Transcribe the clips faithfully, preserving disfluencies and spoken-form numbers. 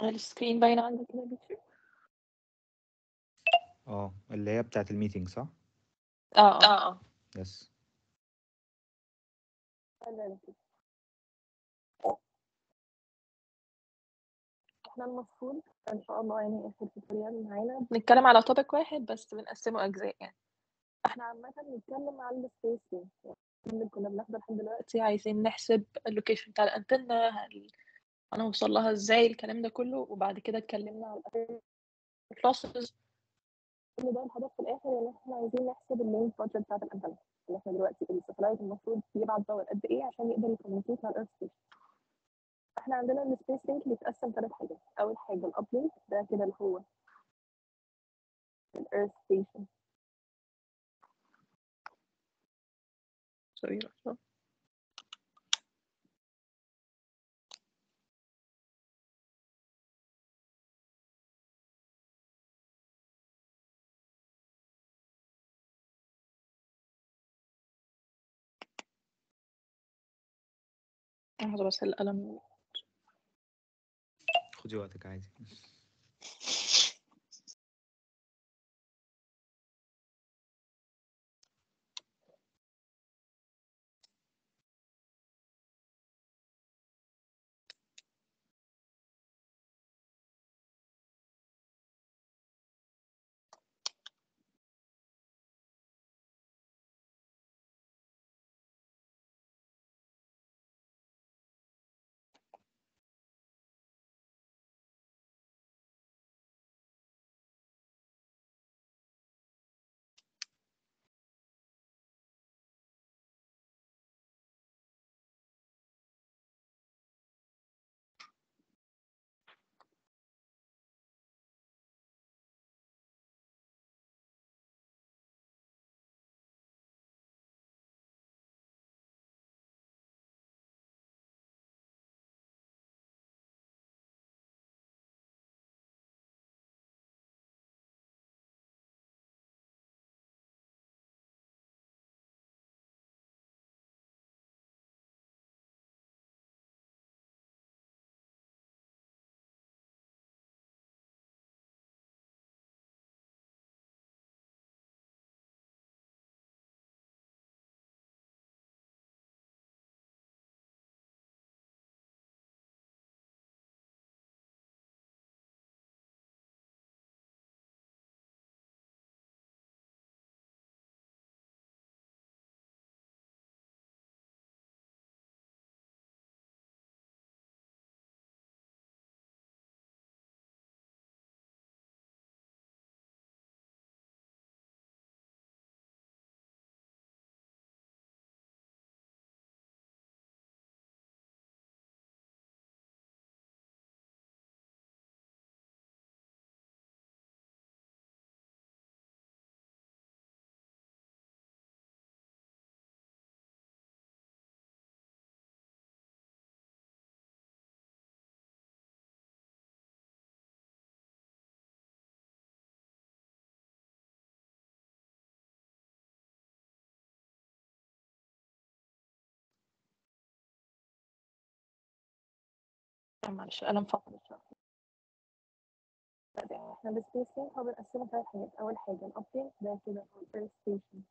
السكرين باينة عندي كده بيكتشر. اه اللي هي بتاعت الميتنج صح؟ اه اه اه يس. احنا المفروض ان شاء الله يعني اخر توتوريال معانا بنتكلم على توبيك واحد بس بنقسمه اجزاء. يعني احنا عامة بنتكلم عن السبيس يعني اللي كنا بناخده لحد دلوقتي، عايزين نحسب اللوكيشن بتاع الانتنة، هل هنوصل لها ازاي، الكلام ده كله. وبعد كده اتكلمنا على الكلاسز. كل ده الهدف في الاخر ان احنا عايزين نحسب اللينك بادجت بتاعت الانتنة اللي احنا دلوقتي الساتلايت المفروض يبعت باور قد ايه عشان يقدر يكوميونيكيت مع الارث ستيشن. احنا عندنا السبيس لينك بيتقسم ثلاث حاجات. اول حاجه الاب لينك، ده كده اللي هو الارث ستيشن. سوري لحظه. لحظه بس القلم. خدي وقتك عادي. معلش القلم فقط. احنا السبيس لينك هو بنقسمه ثلاث حاجات. اول حاجه الاب لينك، ده كده هو الارث ستيشن.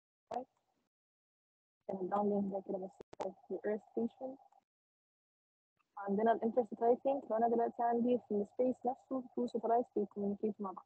الداون لينك ده كده بس الارث ستيشن. عندنا الانتر ساتلايت لينك، لو انا دلوقتي عندي في السبيس نفسه تو ساتلايتس بيكوميونيكيت مع بعض.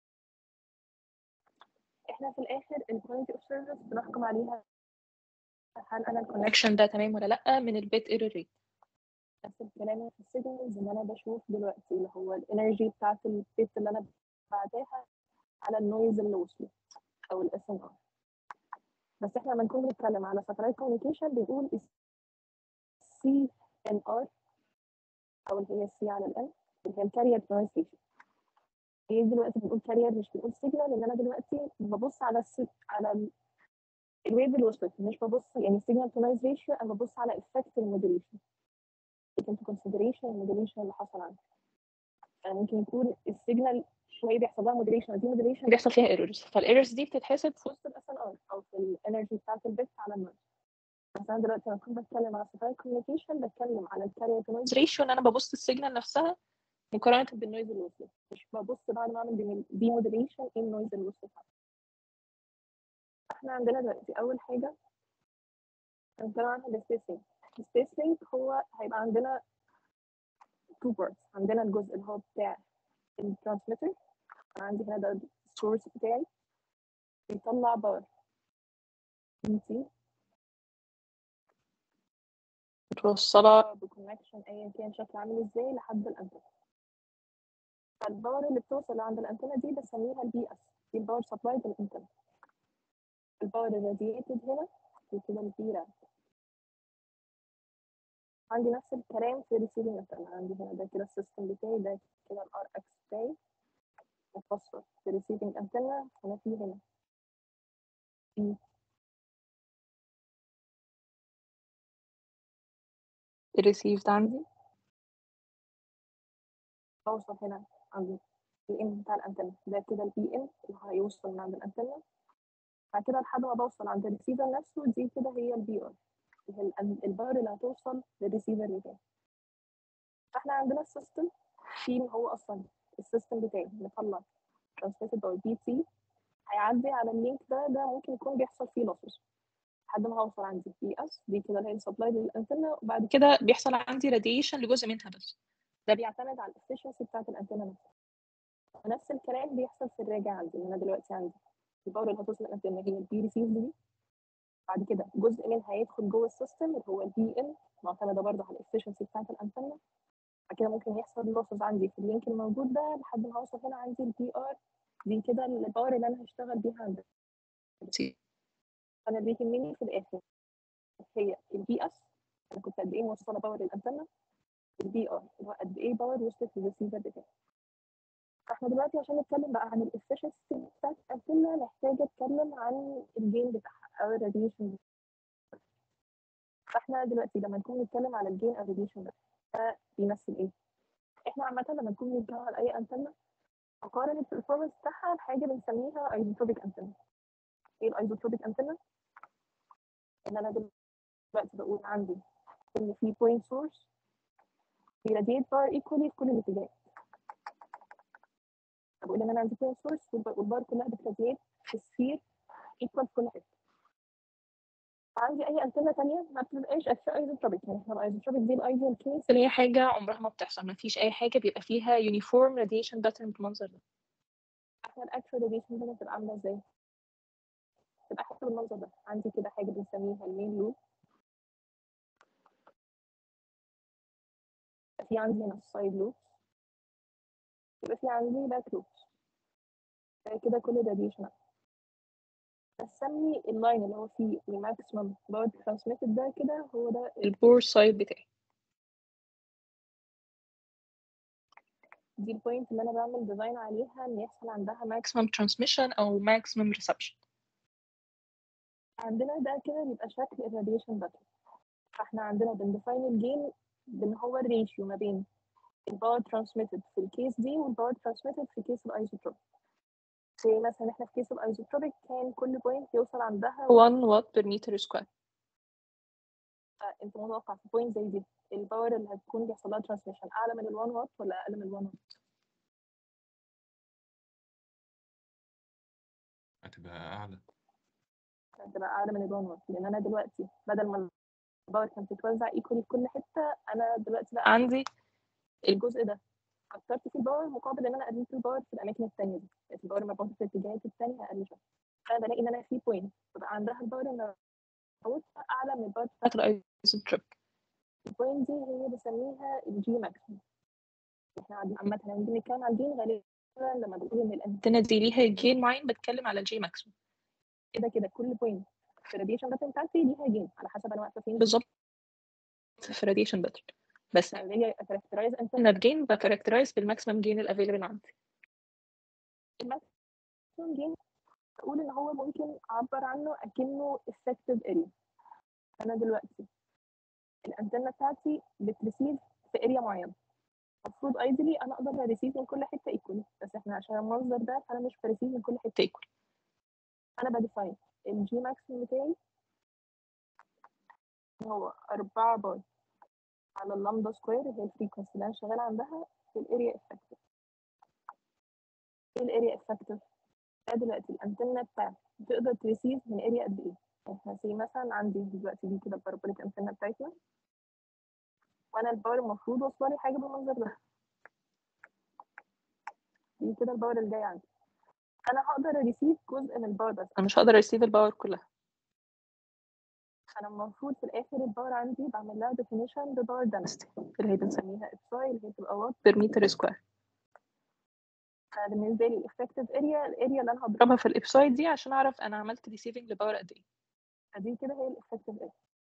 احنا في الاخر الكواليتي اوف سيرفيس بنحكم عليها هل انا الكونكشن ده تمام ولا لا من البيت ايرور ريت. نفس الكلام في السيجنالز اللي انا بشوف دلوقتي اللي هو الانرجي بتاعت البيت اللي انا بعتها على النويز اللي وصلت او الاس ان ار. بس احنا لما نكون بنتكلم على ساتلايت كوميونيكيشن بنقول سي ان ار او اللي هي السي على الان اللي هي الكارير ترانسليشن. هي دلوقتي بنقول كارير مش بنقول سيجنال، لان انا دلوقتي ببص على السيت على الويف اللي وصلت، مش ببص يعني سيجنال تو نويز ريشيو، انا ببص على افكت الموديليشن. take into consideration الموديليشن اللي حصل عنها. يعني ممكن يكون السيجنال شويه بيحصل لها موديليشن، دي موديليشن بيحصل فيها ايرورز، فالايرورز دي بتتحسب في وسط الاس ان ار او في الانرجي بتاعت البيت على النويز. بس انا دلوقتي لما كنت بتكلم على ساتلايت كوميونيكيشن بتكلم على الكارير تو نويز ريشيو، ان انا ببص السيجنال نفسها مقارنة بالنويز اللي وصلت، مش ببص بعد ما اعمل دي موديليشن ايه النويز اللي وصلت. احنا عندنا دلوقتي اول حاجة هنتكلم عنها السبيسنج. السبيسنج هو هيبقى عندنا two parts. عندنا الجزء اللي هو بتاع الترانسميتر، انا عندي هنا ده السورس بتاعي بيطلع باور دي سي متوصلة بكونكشن ايا كان شكل عامل ازاي لحد الانتنة. فالباور اللي بتوصل عند الانتنة دي بسميها البي اس، دي الباور سبلاي للانتنة. الباور الراديتد هنا وكده البي رام. عندي نفس الكلام في الريسيفنج انتنة، عندي هنا ده كده السيستم بتاعي، ده كده الار اكس بتاعي مفصل في الريسيفنج انتنة. هنا في هنا في الريسيفد عندي بوصل هنا عندي الام بتاع الانتنة، ده كده البي ام اللي هيوصل من عند الانتنة. بعد كده لحد ما بوصل عند الريسيفر نفسه، دي كده هي البي ار، هي الباور اللي هتوصل للريسيفر بتاعي. فاحنا عندنا السيستم في هو اصلا السيستم بتاعي مطلع ترانسميتد باور بي سي، هيعدي على اللينك ده، ده ممكن يكون بيحصل فيه لوسز لحد ما هوصل عندي بي اس، دي كده اللي هي السبلاي للانتنة. وبعد كده بيحصل عندي راديشن لجزء منها بس، ده بيعتمد على الافشنسي بتاعت الانتنة نفسها. نفس الكلام بيحصل في الراجع عندي. انا دلوقتي عندي الباور اللي هتوصل الانتنة هي البي ريسيف دي، بعد كده جزء منها هيدخل جوه السيستم اللي هو البي ان، معتمده برضه على الافشنسي بتاعت الانتنة. بعد كده ممكن يحصل لوسز عندي في اللينك الموجود ده لحد ما اوصل هنا عندي البي ار، دي كده الباور اللي انا هشتغل بيها عندي. انا اللي يهمني في الاخر هي البي اس، انا كنت قد ايه موصله باور للانتنة، البي ار اللي هو قد ايه باور وصلت للريسيفر بتاعي. فاحنا دلوقتي عشان نتكلم بقى عن الافشنسي بتاعت الانتنة محتاجه اتكلم عن الجين بتاعها او الراديشن. فاحنا دلوقتي لما نكون نتكلم على الجين او الراديشن ده بيمثل ايه؟ احنا عامه لما نكون بنتكلم على اي انتنة اقارن البرفورمانس بتاعها بحاجه بنسميها ايزوتروبيك انتنة. ايه الايزوتروبيك انتنة؟ ان انا دلوقتي بقول عندي ان في بوينت سورس بيراديت باور ايكولي في كل الاتجاهات. بقول ان انا عندي بوينت سورس والباور كلها بتراديت في سفير ايكوال في كل حته. عندي اي انتنة تانية ما بتبقاش ايزوتروبيك، يعني احنا الايزوتروبيك دي الايديال كيس اللي هي حاجه عمرها ما بتحصل، ما فيش اي حاجه بيبقى فيها يونيفورم راديشن باترن بالمنظر ده. احنا الاكشوال راديشن ده بتبقى عامله ازاي؟ بتبقى حسب المنظر ده. عندي كده حاجه بنسميها المين لوب، في عندي هنا السايد لوب، يبقى في عندي باك لوب، كده كل راديشن. بسمي اللاين اللي هو فيه الماكسيمم باور ترانسميتد ده كده هو ده البور سايد بتاعي. دي البوينت اللي انا بعمل ديزاين عليها ان يحصل عندها ماكسيمم ترانسميشن او ماكسيمم ريسبشن. عندنا ده كده بيبقى شكل الراديشن باترن. فاحنا عندنا بنديفاين الجين بان هو الريشيو ما بين الباور ترانسميتد في الكيس دي والباور ترانسميتد في كيس الايزوتروبيك. زي مثلا احنا في كيس الايزوتروبيك كان كل بوينت يوصل عندها واحد وات بير متر سكوير. فانت متوقع في بوينت زي دي الباور اللي هتكون بيحصل لها ترانسميشن اعلى من ال واحد وات ولا اقل من ال واحد وات؟ هتبقى أعلى. هتبقى اعلى من ال واحد وات، لان انا دلوقتي بدل ما الباور كانت بتتوزع ايكولي في كل حته، انا دلوقتي بقى عندي الجزء ده كترت فيه الباور مقابل ان انا قللت الباور في الاماكن الثانيه دي، يعني الباور مبعوث في الاتجاهات الثانيه اقل شويه. فانا بلاقي ان انا في بوينت بقى عندها الباور المبعوث اعلى من الباور بتاعت الايزوتروبيك. البوينت دي هي بسميها الجي ماكسيمم. احنا عامه لما بنتكلم عن الجين غالبا لما بقول ان الانتنه دي ليها جين معين بتكلم على الجي ماكسيمم. كده كده كل بوينت في الراديشن باترن بتاعتي ليها جين على حسب انا واقفه فين بالظبط في الراديشن باترن. بس لما باجي اكاركترايز انتنه جين بكاركترايز بالماكسيمم جين الافيلبل عندي. الماكسيمم جين بقول ان هو ممكن اعبر عنه اكنه effective area. انا دلوقتي الانتنه بتاعتي بتريسيف في اريا معينه، المفروض ايدلي انا اقدر اريسيف من كل حته ايكولي، بس احنا عشان المنظر ده فانا مش بريسيف من كل حته ايكولي. انا بديفاين الجي ماكسيمم بتاعي هو أربعة بار على اللامدا سكوير اللي هي الفريكونسي اللي انا شغاله عندها الاريا افكتيف. ايه الاريا افكتيف؟ دلوقتي الانتنه بتاعتي بتقدر تريسيف من اريا قد ايه؟ احنا سي مثلا عندي دلوقتي دي كده البارابوليك انتنه بتاعتنا، وانا الباور المفروض واصله لي حاجه بالمنظر ده، دي كده الباور اللي جاي عندي. انا هقدر اريسيف جزء من الباور بس، انا مش هقدر اريسيف الباور كلها. انا المفروض في الاخر الباور عندي بعمل لها ديفينيشن بباور دنسيتي اللي هي بنسميها ابساي، اللي هي بتبقى وات بير متر سكوير. فبالنسبه لي الافكتيف اريا الاريا اللي انا هضربها في الابساي دي عشان اعرف انا عملت ريسيفنج لباور قد ايه. فدي كده هي الافكتيف اريا.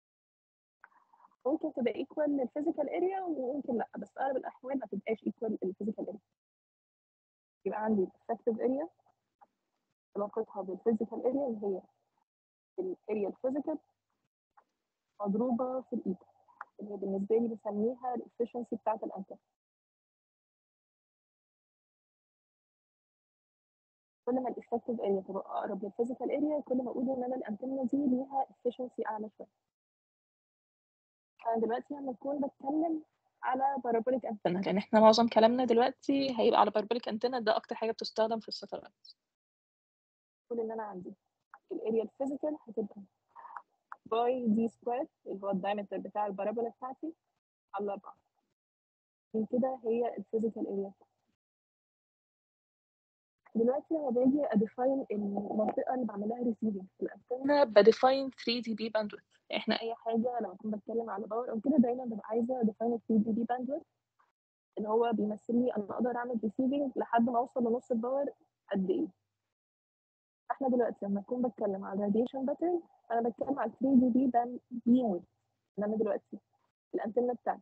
ممكن تبقى ايكوال للفيزيكال اريا وممكن لا، بس اغلب الاحوال ما تبقاش ايكوال للفيزيكال اريا. يبقى عندي الافكتيف اريا علاقتها بالفيزيكال اريا اللي هي الاريا الفيزيكال مضروبه في الايتا، اللي هي بالنسبه لي بسميها الافشنسي بتاعت الانتنه. كل ما الافكتيف اريا تبقى اقرب للفيزيكال اريا كل ما اقول ان انا الانتنه دي ليها افشنسي اعلى شويه. انا دلوقتي لما اكون بتكلم على بارابوليك انتنه، لان احنا معظم كلامنا دلوقتي هيبقى على بارابوليك انتنه، ده اكتر حاجه بتستخدم في الساتلايت. كل ان انا عندي الاريا الفيزيكال هتبقى باي دي سكوير اللي هو الدايمتر بتاع البارابولا بتاعتي على أربعة. من كده هي الفيزيكال اريا. دلوقتي لما باجي اديفاين المنطقه اللي بعمل لها ريسيفنج في الانتنه بديفاين ثري دي بي باندويث. احنا اي حاجه لما اكون بتكلم على باور او كده دايما ببقى عايزه اديفاين ثري دي بي باندويث اللي هو بيمثل لي انا اقدر اعمل ريسيفنج لحد ما اوصل لنص الباور قد ايه. احنا دلوقتي لما اكون بتكلم على راديشن باترن انا بتكلم على ثري دي بي بان بيم ويدث. انما دلوقتي الانتنه بتاعتي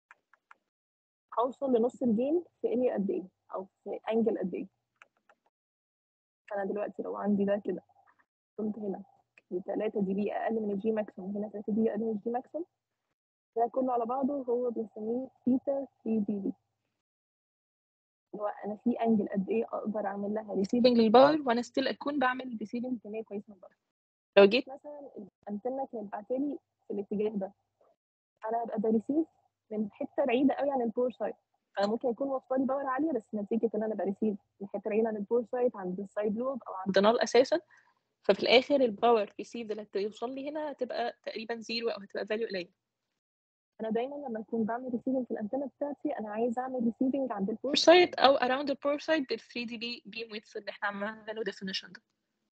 هوصل لنص الجين في اريا قد ايه او في انجل قد ايه. فانا دلوقتي لو عندي ده كده كنت هنا ثلاثة دي بي اقل من الجي ماكسيموم، هنا ثلاثة دي بي اقل من الجي ماكسيموم، ده كله على بعضه هو بنسميه ثيتا ثري دي بي. اللي هو انا في انجل قد ايه اقدر اعمل لها ريسيفنج للباور وانا ستيل اكون بعمل ريسيفنج كميه كويسه من الباور. لو جيت مثلا الانتنه كانت بعتلي في الاتجاه ده انا هبقى بريسيف من حته بعيده قوي عن البور سايد، انا ممكن يكون واصلي باور عاليه بس نتيجه ان انا بريسيف من حته بعيده عن البور سايد عند السايد لوب او عند نال اساسا، ففي الاخر الباور ريسيف اللي هتوصل لي هنا هتبقى تقريبا زيرو او هتبقى فاليو قليل. انا دايما لما اكون بعمل ريسيفنج في الانتنه بتاعتي انا عايزه اعمل ريسيفنج عند البور سايد او اراوند البور سايد بال ثري دي بي بيم ويدث اللي احنا عملنا له ديفينيشن ده.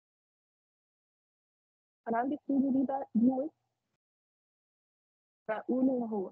انا عندي ثري دي بي بيم ويدث بقول ان هو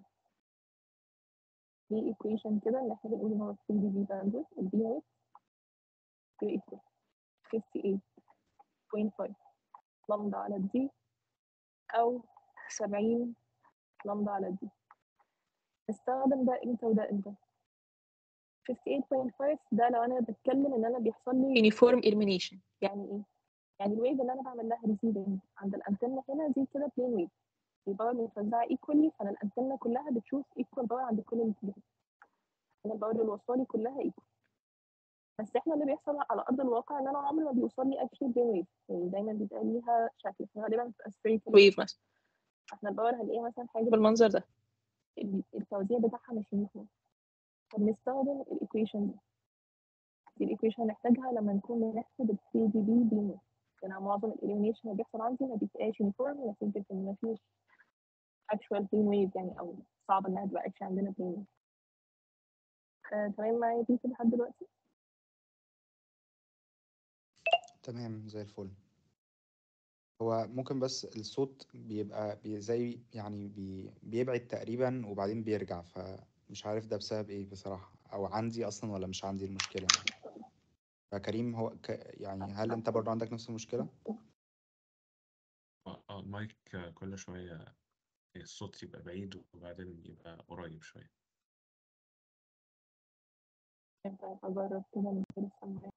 في ايكويشن كده اللي احنا بنقول ان هو ثري دي بي باندويث البيم ويدث ايكوال فيفتي ايت بوينت فايف لامدا على دي او سبعين لامدا على دي. استخدم ده امتى وده امتى؟ فيفتي ايت بوينت فايف ده لو انا بتكلم ان انا بيحصل لي يونيفورم إليمينيشن. يعني ايه؟ يعني الويف اللي انا بعمل لها ريسيفنج عند الانتنه هنا دي كده بلين ويف، الباور متوزعه ايكولي، فانا الانتنه كلها بتشوف ايكوال باور عند كل الاتجاهات، انا الباور اللي وصلي كلها ايكوال. بس احنا اللي بيحصل على ارض الواقع ان انا عمري ما بيوصل لي اكشلي بلين ويف، يعني دايما بيبقى ليها شكل غالبا بتبقى سفيريكال ويف مثلا. احنا الباور هنلاقيها مثلا حاجه بالمنظر ده، التوزيع بتاعها مش يونيفورم، فبنستخدم الايكويشن دي. دي الايكويشن هنحتاجها لما نكون بنحسب ال ثري دي بي بيم ويف، لان معظم الاليمينيشن اللي بيحصل عندي ما بيبقاش يونيفورم نتيجه ان ما فيش actual plane wave، يعني او صعب انها تبقى actually عندنا plane wave. آه، تمام معايا دي لحد دلوقتي؟ تمام زي الفل. هو ممكن بس الصوت بيبقى بي زي يعني بي بيبعد تقريبا وبعدين بيرجع، فمش عارف ده بسبب ايه بصراحة، او عندي اصلا ولا مش عندي المشكلة يعني. فكريم هو ك... يعني هل انت برضه عندك نفس المشكلة؟ اه آه، المايك آه، كل شوية الصوت يبقى بعيد وبعدين يبقى قريب شوية. طيب اجرب كده من غير السماعات.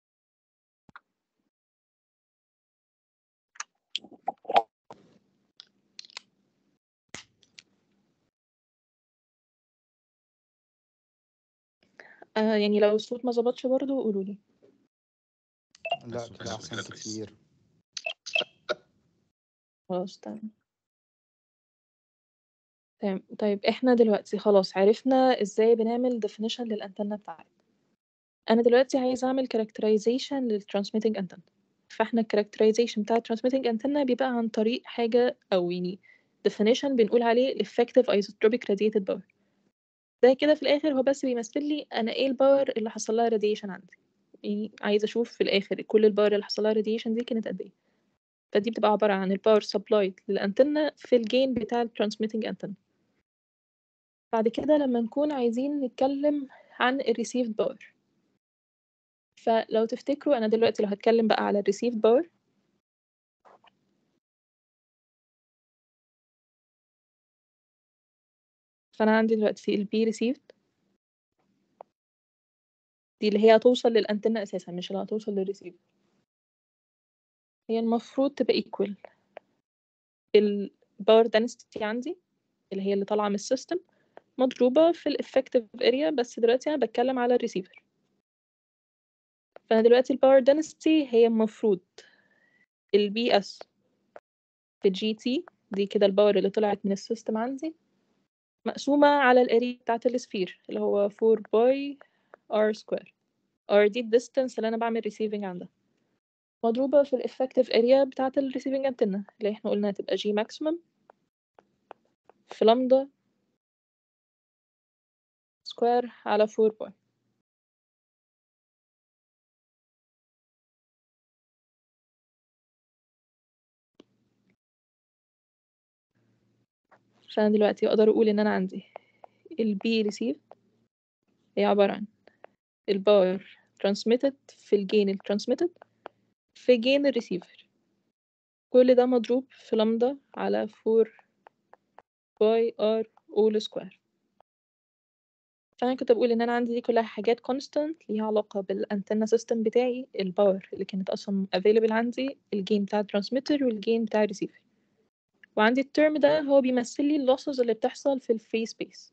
آه يعني لو الصوت ما ظبطش برضه قولوا لي. لا الصوت كده كده احسن كويس. كتير. خلاص تمام. تمام. طيب إحنا دلوقتي خلاص عرفنا إزاي بنعمل definition للأنتنة بتاعتنا. أنا دلوقتي عايزة أعمل characterization للtransmitting antenna. فإحنا الcharacterization بتاع الtransmitting antenna بيبقى عن طريق حاجة أو يعني definition بنقول عليه effective isotropic radiated power. ده كده في الآخر هو بس بيمثل لي أنا إيه الباور اللي حصل لها radiation عندي. يعني عايزة أشوف في الآخر كل الباور اللي حصل لها radiation دي كانت قد إيه. فدي بتبقى عبارة عن الباور supplied للأنتنة في الجين بتاع الترانسميتنج antenna. بعد كده لما نكون عايزين نتكلم عن ال received power، فلو تفتكروا أنا دلوقتي لو هتكلم بقى على ال received power، فأنا عندي دلوقتي ال B received دي اللي هي هتوصل للأنتنة أساسا مش اللي هتوصل للريسيفر. هي المفروض تبقى equal ال power density عندي اللي هي اللي طالعة من السيستم مضروبة في ال effective area، بس دلوقتي أنا بتكلم على الريسيفر. فأنا دلوقتي ال power density هي المفروض ال بي اس في جي تي دي كده الباور اللي طلعت من السيستم عندي مقسومة على الاريا بتاعت السفير اللي هو فور باي ار سكوير. ار دي الديستانس اللي أنا بعمل receiving عندها مضروبة في ال effective area بتاعت ال receiving antenna اللي احنا قلنا هتبقى G maximum في لامدا سكوير على فور باي. فأنا دلوقتي أقدر أقول إن أنا عندي ال B received هي عبارة عن الباور transmitted في الجين ال transmitted في جين الريسيفر، كل ده مضروب في لامدا على فور باي ار all square. فأنا كنت بقول إن أنا عندي دي كلها حاجات constant ليها علاقة بالأنتنا سيستم بتاعي، الباور اللي كانت أصلا available عندي، الجين بتاع الترانسميتر والجين بتاع الريسيفر. وعندي الترم ده هو بيمثل لي اللوسز اللي بتحصل في الفري سبيس.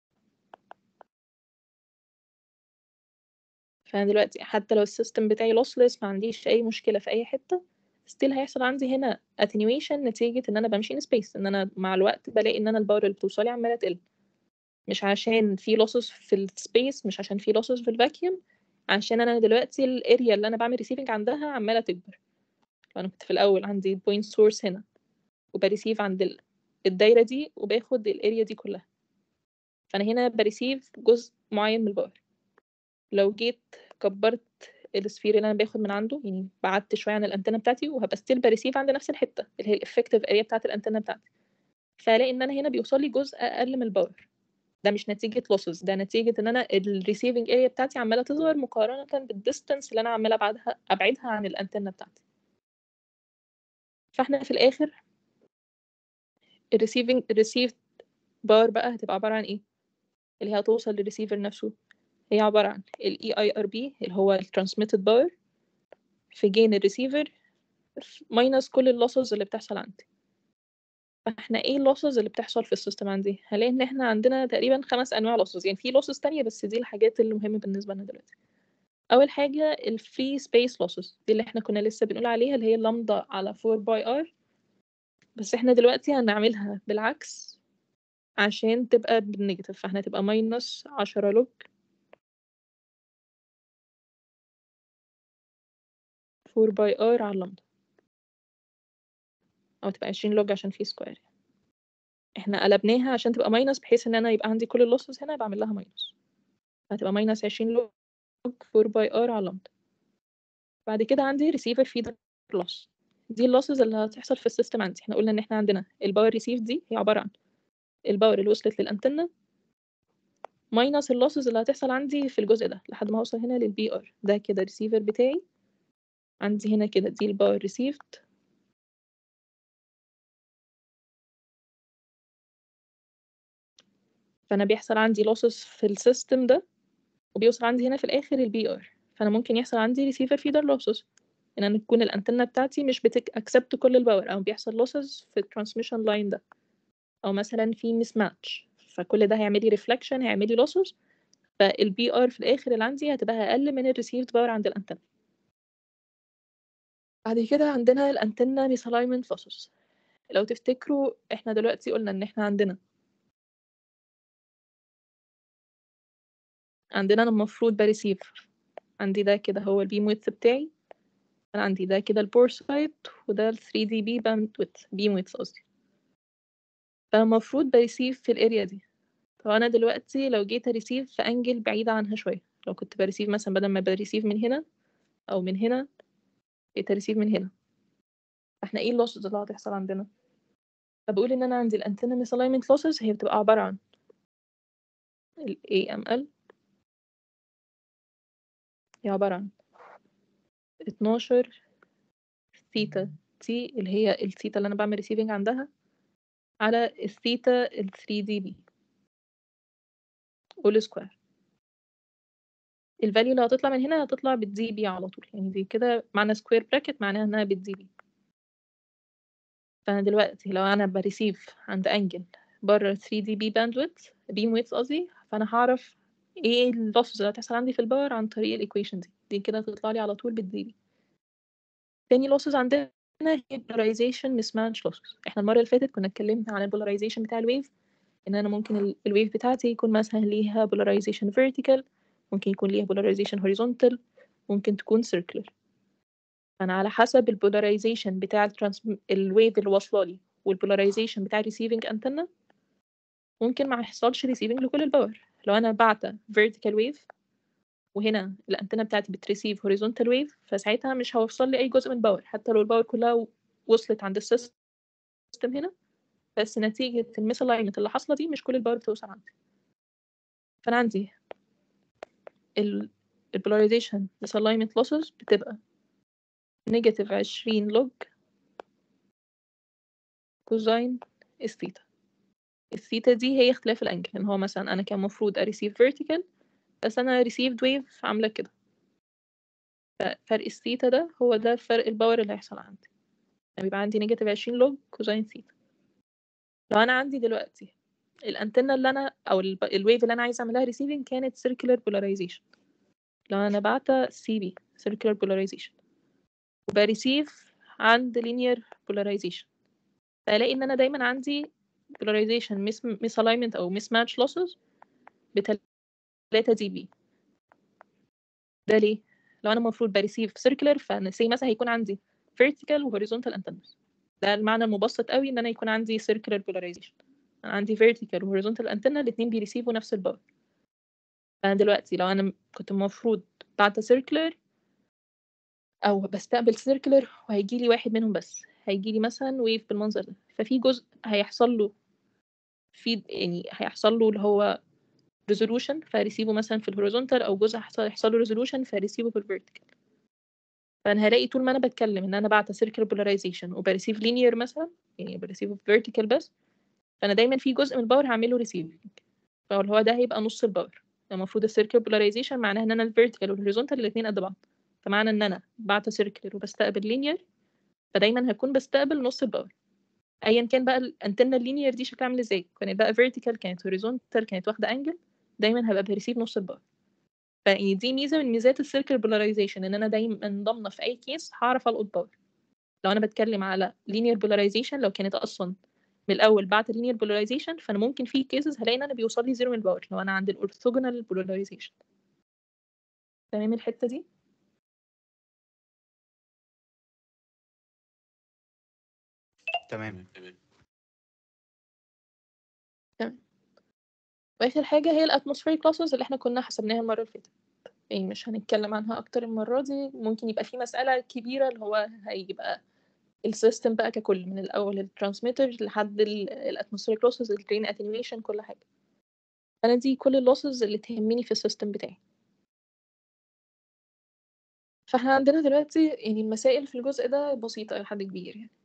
فأنا دلوقتي حتى لو السيستم بتاعي lossless ما عنديش أي مشكلة في أي حتة، still هيحصل عندي هنا attenuation نتيجة إن أنا بمشي in space، إن أنا مع الوقت بلاقي إن أنا الباور اللي بتوصلي عمالة تقل، مش عشان في losses في السبيس، مش عشان في losses في الفاكيوم، عشان أنا دلوقتي الاريا اللي أنا بعمل receiving عندها عمالة تكبر. فأنا كنت في الأول عندي point source هنا وبريسيف عند ال- الدايرة دي وباخد الاريا دي كلها، فأنا هنا بريسيف جزء معين من الباور. لو جيت كبرت السفير اللي انا باخد من عنده، يعني بعدت شويه عن الانتنه بتاعتي، وهبقى ستيل بريسيف عند نفس الحته اللي هي الافكتيف اريا بتاعت الانتنه بتاعتي، فالاقي ان انا هنا بيوصل لي جزء اقل من الباور. ده مش نتيجه لوسز، ده نتيجه ان انا الريسيفنج اريا بتاعتي عماله تصغر مقارنه بالديستانس اللي انا عماله ابعدها ابعدها عن الانتنه بتاعتي. فاحنا في الاخر الريسيفنج الريسيفد باور بقى هتبقى عباره عن ايه؟ اللي هي هتوصل للريسيفر نفسه، هي عباره عن الاي اي ار بي اللي هو الترانسميتد باور في جين الريسيفر ماينس كل اللوسز اللي بتحصل عندي. فاحنا ايه اللوسز اللي بتحصل في السيستم عندي؟ هلاقي ان احنا عندنا تقريبا خمس انواع لوسز، يعني في لوسز تانية بس دي الحاجات اللي مهمة بالنسبة لنا دلوقتي. اول حاجة الفري سبيس لوسز، دي اللي احنا كنا لسه بنقول عليها اللي هي لامدا على فور باي ار، بس احنا دلوقتي هنعملها بالعكس عشان تبقى بالنيجاتيف، فاحنا تبقى ماينس عشرة لوج فور باي ار على لامدا، او تبقى عشرين لوج عشان في سكوير. احنا قلبناها عشان تبقى ماينس بحيث ان انا يبقى عندي كل اللوسز هنا بعمل لها ماينس، هتبقى ماينس عشرين لوج فور باي ار على لامدا. بعد كده عندي receiver feeder loss، دي اللوسز اللي هتحصل في السيستم عندي. احنا قلنا ان احنا عندنا الباور ريسيف دي هي عبارة عن الباور اللي وصلت للأنتنة ماينس اللوسز اللي هتحصل عندي في الجزء ده لحد ما اوصل هنا للبي ار. ده كده الريسيفر بتاعي عندي هنا كده، دي الباور ريسيفد، فانا بيحصل عندي لوسز في السيستم ده وبيوصل عندي هنا في الاخر البي ار. فانا ممكن يحصل عندي ريسيفر فيدر لوسز ان انا تكون الانتنه بتاعتي مش بتك اكسبت كل الباور، او بيحصل لوسز في الترانسميشن لاين ده، او مثلا في مس ماتش، فكل ده هيعمل لي ريفلكشن، هيعمل لي لوسز، فالبي ار في الاخر اللي عندي هتبقى اقل من الريسيفد باور عند الانتنه. بعد كده عندنا الانتنه misalignment losses. لو تفتكروا احنا دلوقتي قلنا ان احنا عندنا عندنا أنا المفروض بريسيف عندي ده كده هو البيم ويدث بتاعي، أنا عندي ده كده البور سايت وده ال ثري دي بي باند ويدث بيم ويدث قصدي. فالمفروض بريسيف في الاريا دي. طب أنا دلوقتي لو جيت أريسيف في أنجل بعيدة عنها شوية، لو كنت بريسيف مثلا بدل ما بريسيف من هنا أو من هنا جيت أريسيف من هنا، فاحنا ايه اللوسز اللي هتحصل عندنا؟ فبقول ان انا عندي الانتنة misalignment losses هي بتبقى عبارة عن ال إيه إم إل هي عبارة عن اتناشر ثيتا تي اللي هي الثيتا اللي انا بعمل receiving عندها على الثيتا ال ثري دي بي all square. الفاليو اللي هتطلع من هنا هتطلع بالدي بي على طول، يعني دي كده معنى سكوير براكت معناها انها بالدي بي. فانا دلوقتي لو انا بريسيف عند انجل بره ثري دي بي باندويث بيم ويدث قصدي، فانا هعرف ايه اللوسز اللي هتحصل عندي في الباور عن طريق الايكويشن دي دي كده هتطلع لي على طول بالدي بي. تاني لوسز عندنا هي polarization mismatch losses. احنا المره اللي فاتت كنا اتكلمنا عن البولاريزيشن بتاع الويف، ان انا ممكن الويف بتاعتي يكون مثلا ليها polarization vertical، ممكن يكون ليها polarization horizontal، ممكن تكون circular. انا على حسب البولاريزيشن بتاع الترانس الويف اللي واصله لي والبولاريزيشن بتاع الريسيفنج انتنا ممكن ما يحصلش ريسيفنج لكل الباور. لو انا بعت vertical wave وهنا الانتنه بتاعتي بتريسيف horizontal wave، فساعتها مش هوصل لي اي جزء من الباور حتى لو الباور كلها وصلت عند السيستم هنا، بس نتيجه الميسالاينمنت اللي حاصله دي مش كل الباور بتوصل عندي. فانا عندي ال البولاريزيشن misalignment losses بتبقى نيجاتيف عشرين لوج كوزين الثيتا. الثيتا دي هي اختلاف الانجل، ان هو مثلا انا كان المفروض اريسيف فيرتيكال بس انا ريسيفد ويف عامله كده، ففرق الثيتا ده هو ده فرق الباور اللي هيحصل عندي، يعني بيبقى عندي نيجاتيف عشرين لوج كوزين ثيتا. لو انا عندي دلوقتي الانتنه اللي انا او الويف اللي انا عايزه اعملها ريسيفنج كانت سيركلر بولاريزيشن، لو انا بعت سي بي سيركلر بولاريزيشن وبريسيف عند لينير بولاريزيشن، فالاقي ان انا دايما عندي polarization misalignment او mismatch losses بتلاتة دي بي. ده ليه؟ لو انا المفروض بريسيف circular فانا سي مثلا هيكون عندي vertical و horizontal antennas، ده المعنى المبسط قوي ان انا يكون عندي circular polarization. انا عندي vertical و horizontal antenna الاتنين بيريسيفوا نفس الباور. فانا دلوقتي لو انا كنت المفروض بعت circular او بستقبل circular وهيجي لي واحد منهم بس، هيجي لي مثلا ويف بالمنظر ده، ففي جزء هيحصل له في يعني هيحصل له اللي هو resolution فريسيفه مثلا في الهوريزونتال، او جزء هيحصل له resolution فريسيفه في الفيرتيكال. فانا هلاقي طول ما انا بتكلم ان انا بعت circular polarization وبريسيف linear مثلا، يعني بريسيف vertical بس، فانا دايما في جزء من الباور هعمله receiving، فاللي هو ده هيبقى نص الباور. المفروض الcircular polarization معناها ان انا الفيرتيكال والهوريزونتال الاثنين قد بعض، فمعنى ان انا بعت circular وبستقبل linear فدايما هكون بستقبل نص الباور ايا كان بقى الانتنه اللينير دي شكلها عامل ازاي، كانت بقى vertical كانت horizontal كانت واخده انجل، دايما هبقى بريسيف نص الباور. فدي ميزه من ميزات السيركل بولاريزيشن، ان انا دايما ضامنه في اي كيس هعرف القط باور. لو انا بتكلم على linear polarization لو كانت اصلا من الاول بعد linear polarization فانا ممكن في كيسز هلاقي ان انا بيوصل لي زيرو من الباور لو انا عند الاورثوجونال polarization. تمام الحته دي؟ تمام. تمام. واخر حاجه هي الاتموسفيريك لوسز اللي احنا كنا حسبناها المره اللي فاتت، يعني مش هنتكلم عنها اكتر المره دي. ممكن يبقى في مساله كبيره اللي هو هيبقى السيستم بقى ككل من الاول الترانسميتر لحد الاتموسفيريك لوسز الجرين اتنيويشن كل حاجه. انا دي كل اللوسز اللي تهمني في السيستم بتاعي. فاحنا عندنا دلوقتي يعني المسائل في الجزء ده بسيطه الى حد كبير يعني.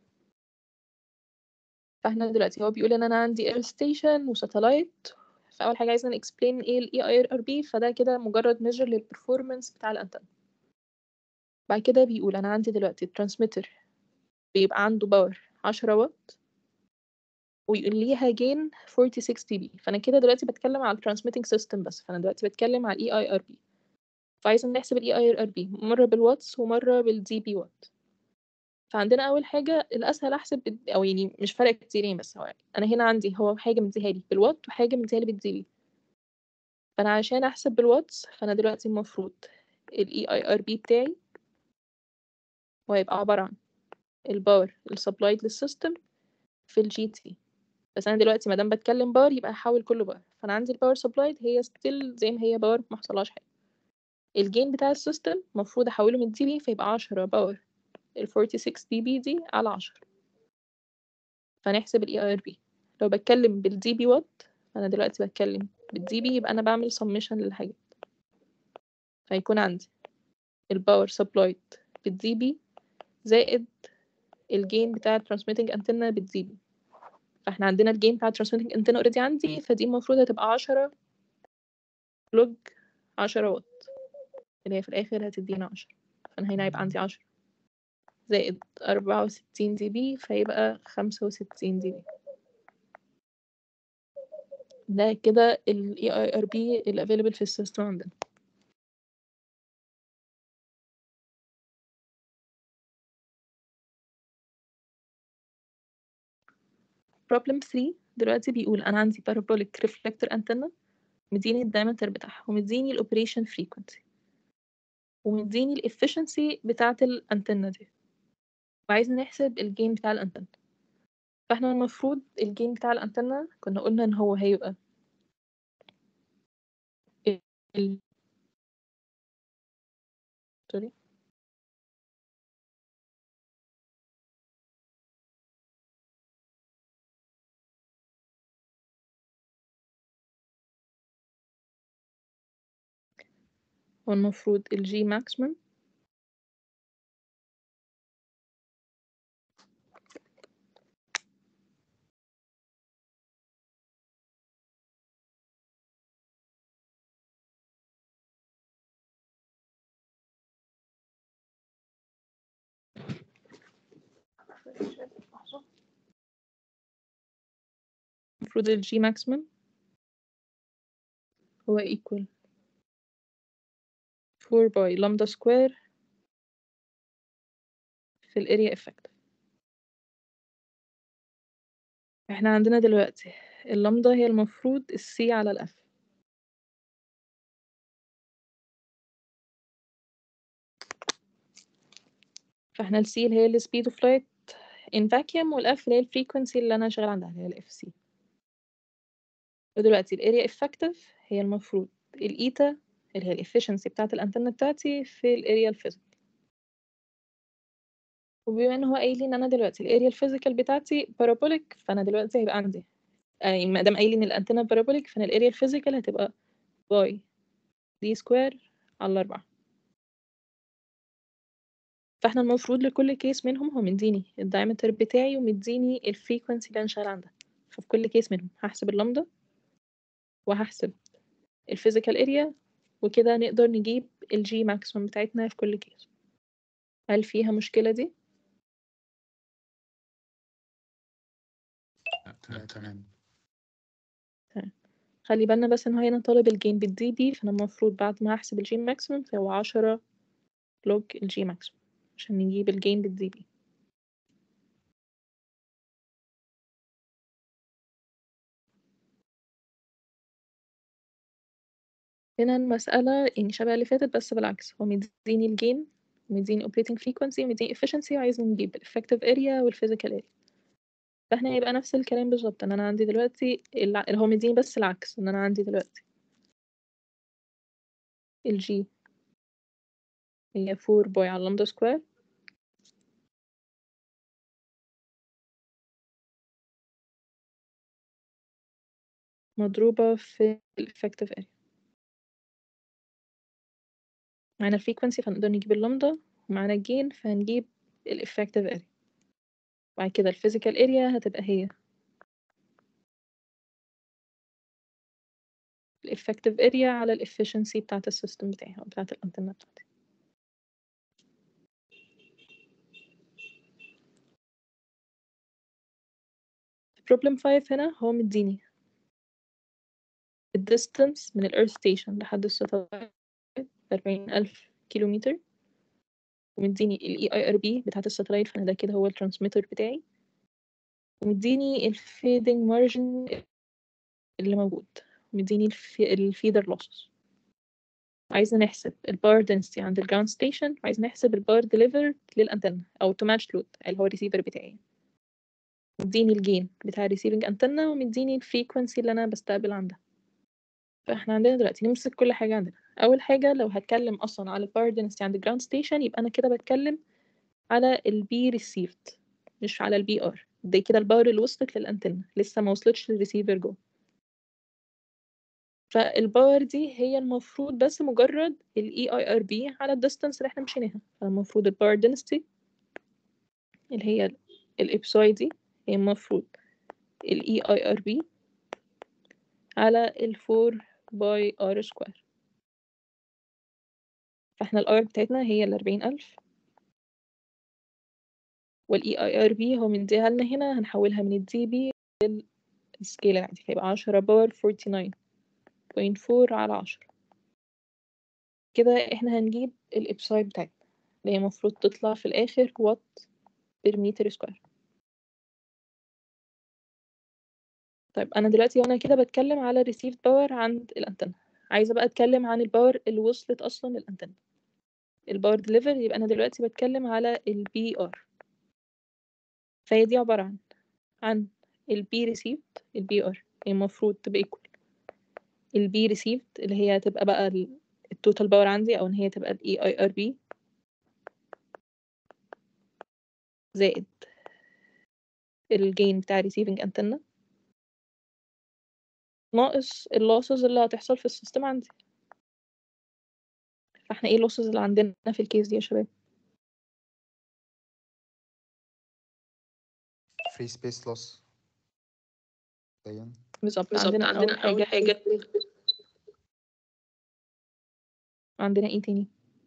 فاحنا دلوقتي هو بيقول ان انا عندي اير ستيشن وساتلايت، فاول حاجه عايزنا نكسبلين ايه الاي اي ار بي، فده كده مجرد ميجر للبرفورمانس بتاع الانتن. بعد كده بيقول انا عندي دلوقتي الترانسميتر بيبقى عنده باور عشرة واط ويقول ليها جين ستة وأربعين دي بي، فانا كده دلوقتي بتكلم على الترانسميتنج سيستم بس، فانا دلوقتي بتكلم على الاي اي ار بي. فعايزين نحسب الاي اي ار بي مره بالواتس ومره بالدي بي وات. فعندنا اول حاجه الاسهل احسب، او يعني مش فارق كتير يعني، بس هو انا هنا عندي هو حاجه مديها لي بالوات وحاجه مديها لي بالدي بي. فانا عشان احسب بالواتس، فانا دلوقتي المفروض ال إي آي آر بي بتاعي هو هيبقى عبارة عن الباور السبلايد للسيستم في الجي تي. بس انا دلوقتي ما دام بتكلم باور يبقى هحول كله باور، فانا عندي الباور سبلايد هي ستيل زي ما هي باور، ما حصلهاش حاجه. الجين بتاع السيستم المفروض احوله من دي بي، فيبقى عشرة باور ال ستة وأربعين دي بي دي على عشرة، فنحسب ال إي آي آر بي. لو بتكلم بالدي بي وات، انا دلوقتي بتكلم بالدي بي، يبقى انا بعمل سميشن للحاجات، فيكون عندي الباور سبلايد بالدي بي زائد الجين بتاع الترانسميتنج انتنا بالدي بي. فاحنا عندنا الجين بتاع الترانسميتنج انتنا اوريدي عندي، فدي المفروض هتبقى عشرة لوج عشرة واط، اللي هي في الاخر هتدينا عشرة. فانا هنا هيبقى عندي عشرة زائد أربعة وستين دي بي، فيبقى خمسة وستين دي بي. ده كده ال إي آي آر بي ال available في السيستم عندنا. problem three دلوقتي بيقول أنا عندي parabolic reflector antenna، مديني الدايمتر بتاعها ومديني ال operation frequency ومديني ال efficiency بتاعة الانتنة دي، وعايزين نحسب الجين بتاع الانتنة. فاحنا المفروض الجين بتاع الانتنة كنا قلنا ان هو هيبقى ال سوري هو المفروض الجي ماكسيمم المفروض الجي ماكسيمم هو equal four باي lambda square في الاريا effective. احنا عندنا دلوقتي اللامدا هي المفروض السي على الاف، فاحنا السي اللي هي السبيد اوف لايت in vacuum، والاف اللي هي الفريكونسي اللي انا شغال عندها اللي هي الاف سي. ودلوقتي الاريا effective هي المفروض الايتا اللي هي الافشنسي بتاعت الانتنة بتاعتي في الاريا الفيزيكال. وبما ان هو قايل لي ان انا دلوقتي الاريا الفيزيكال بتاعتي بارابوليك، فانا دلوقتي هيبقى عندي يعني ما دام قايل لي ان الانتنة بارابوليك، فانا الاريا الفيزيكال هتبقى باي دي سكوير على أربعة. فاحنا المفروض لكل كيس منهم هو مديني الدايمتر بتاعي ومديني الفريكونسي اللي انا شغال عندها، ففي كل كيس منهم هحسب اللامدا وهحسب الفيزيكال اريا، وكده نقدر نجيب الجي ماكسيمم بتاعتنا في كل كيس. هل فيها مشكلة دي؟ لا لا تمام تمام. تمام. خلي بالنا بس ان هو هنا طالب الجين بالدي بي، فانا المفروض بعد ما هحسب الجي ماكسيمم فهو عشرة لوج الجي ماكسيمم عشان نجيب الجين بالدي بي. هنا المسألة يعني شبه اللي فاتت بس بالعكس، هو مديني الجين ومديني operating frequency ومديني efficiency، وعايزين نجيب ال effective area وال physical area. فاحنا هيبقى نفس الكلام بالظبط، ان انا عندي دلوقتي الع- اللي هو مديني بس العكس، ان انا عندي دلوقتي الجي هي four باي على لامدا سكوير مضروبة في ال effective area. معانا الفريكونسي فنقدر نجيب اللامدا، ومعانا الجين فهنجيب ال effective area. وبعد كده ال physical area هتبقى هي ال effective area على ال efficiency بتاعة السيستم بتاعي أو بتاعة الأنتنة بتاعتي. problem five هنا هو مديني ال distance من ال earth station لحد الساتلايت أربعين ألف كيلومتر، ومديني ال إي آي آر بي بتاعة الساتلايت، فأنا ده كده هو الترانسميتر بتاعي، ومديني ال fading margin اللي موجود، مديني الفيدر لوسز. عايزة نحسب الباور density عند الجراوند ستيشن، وعايزة نحسب الباور delivered للأنتنة أو to match load اللي هو الريسيفر بتاعي. مديني الجين بتاع الريسيفنج أنتنة، ومديني الفريكونسي اللي أنا بستقبل عندها. فاحنا عندنا دلوقتي نمسك كل حاجة عندنا. أول حاجة لو هتكلم أصلا على الباور density عند الجراوند ستيشن، يبقى أنا كده بتكلم على البي received مش على البي ار. دي كده الباور اللي وصلت للأنتنة، لسه ما وصلتش للريسيفر جوه. فالباور دي هي المفروض بس مجرد ال إي آي آر بي على الديستانس اللي احنا مشيناها. فالمفروض الباور density اللي هي الإبساي دي هي المفروض ال إي آي آر بي على ال فور باي R سكوير. فاحنا الار بتاعتنا هي ال أربعين ألف، وال إي آي آر بي هو مديها لنا هنا، هنحولها من الدي بي للسكيل العادي، هيبقى عشرة باور أربعة وأربعين بوينت فور على عشرة. كده احنا هنجيب الإبساي بتاعتنا اللي هي المفروض تطلع في الآخر وات بير متر سكوير. طيب أنا دلوقتي وأنا كده بتكلم على received باور عند الأنتنة، عايزة بقى أتكلم عن الباور اللي وصلت أصلا للأنتنة، الباور ديليفر. يبقى أنا دلوقتي بتكلم على البي ار. فهي دي عبارة عن عن البي received البي ار المفروض تبقى equal البي received اللي هي هتبقى بقى التوتال باور عندي، أو إن هي تبقى ال إي آي آر بي زائد الجين بتاع receiving antenna ناقص اللوسز اللي هتحصل في السيستم عندي. فاحنا ايه اللوسز اللي عندنا في الكيس دي يا شباب؟ free space loss. طيب. بالظبط. بالظبط عندنا عندنا أول أول حاجة حاجة عندنا ايه تاني؟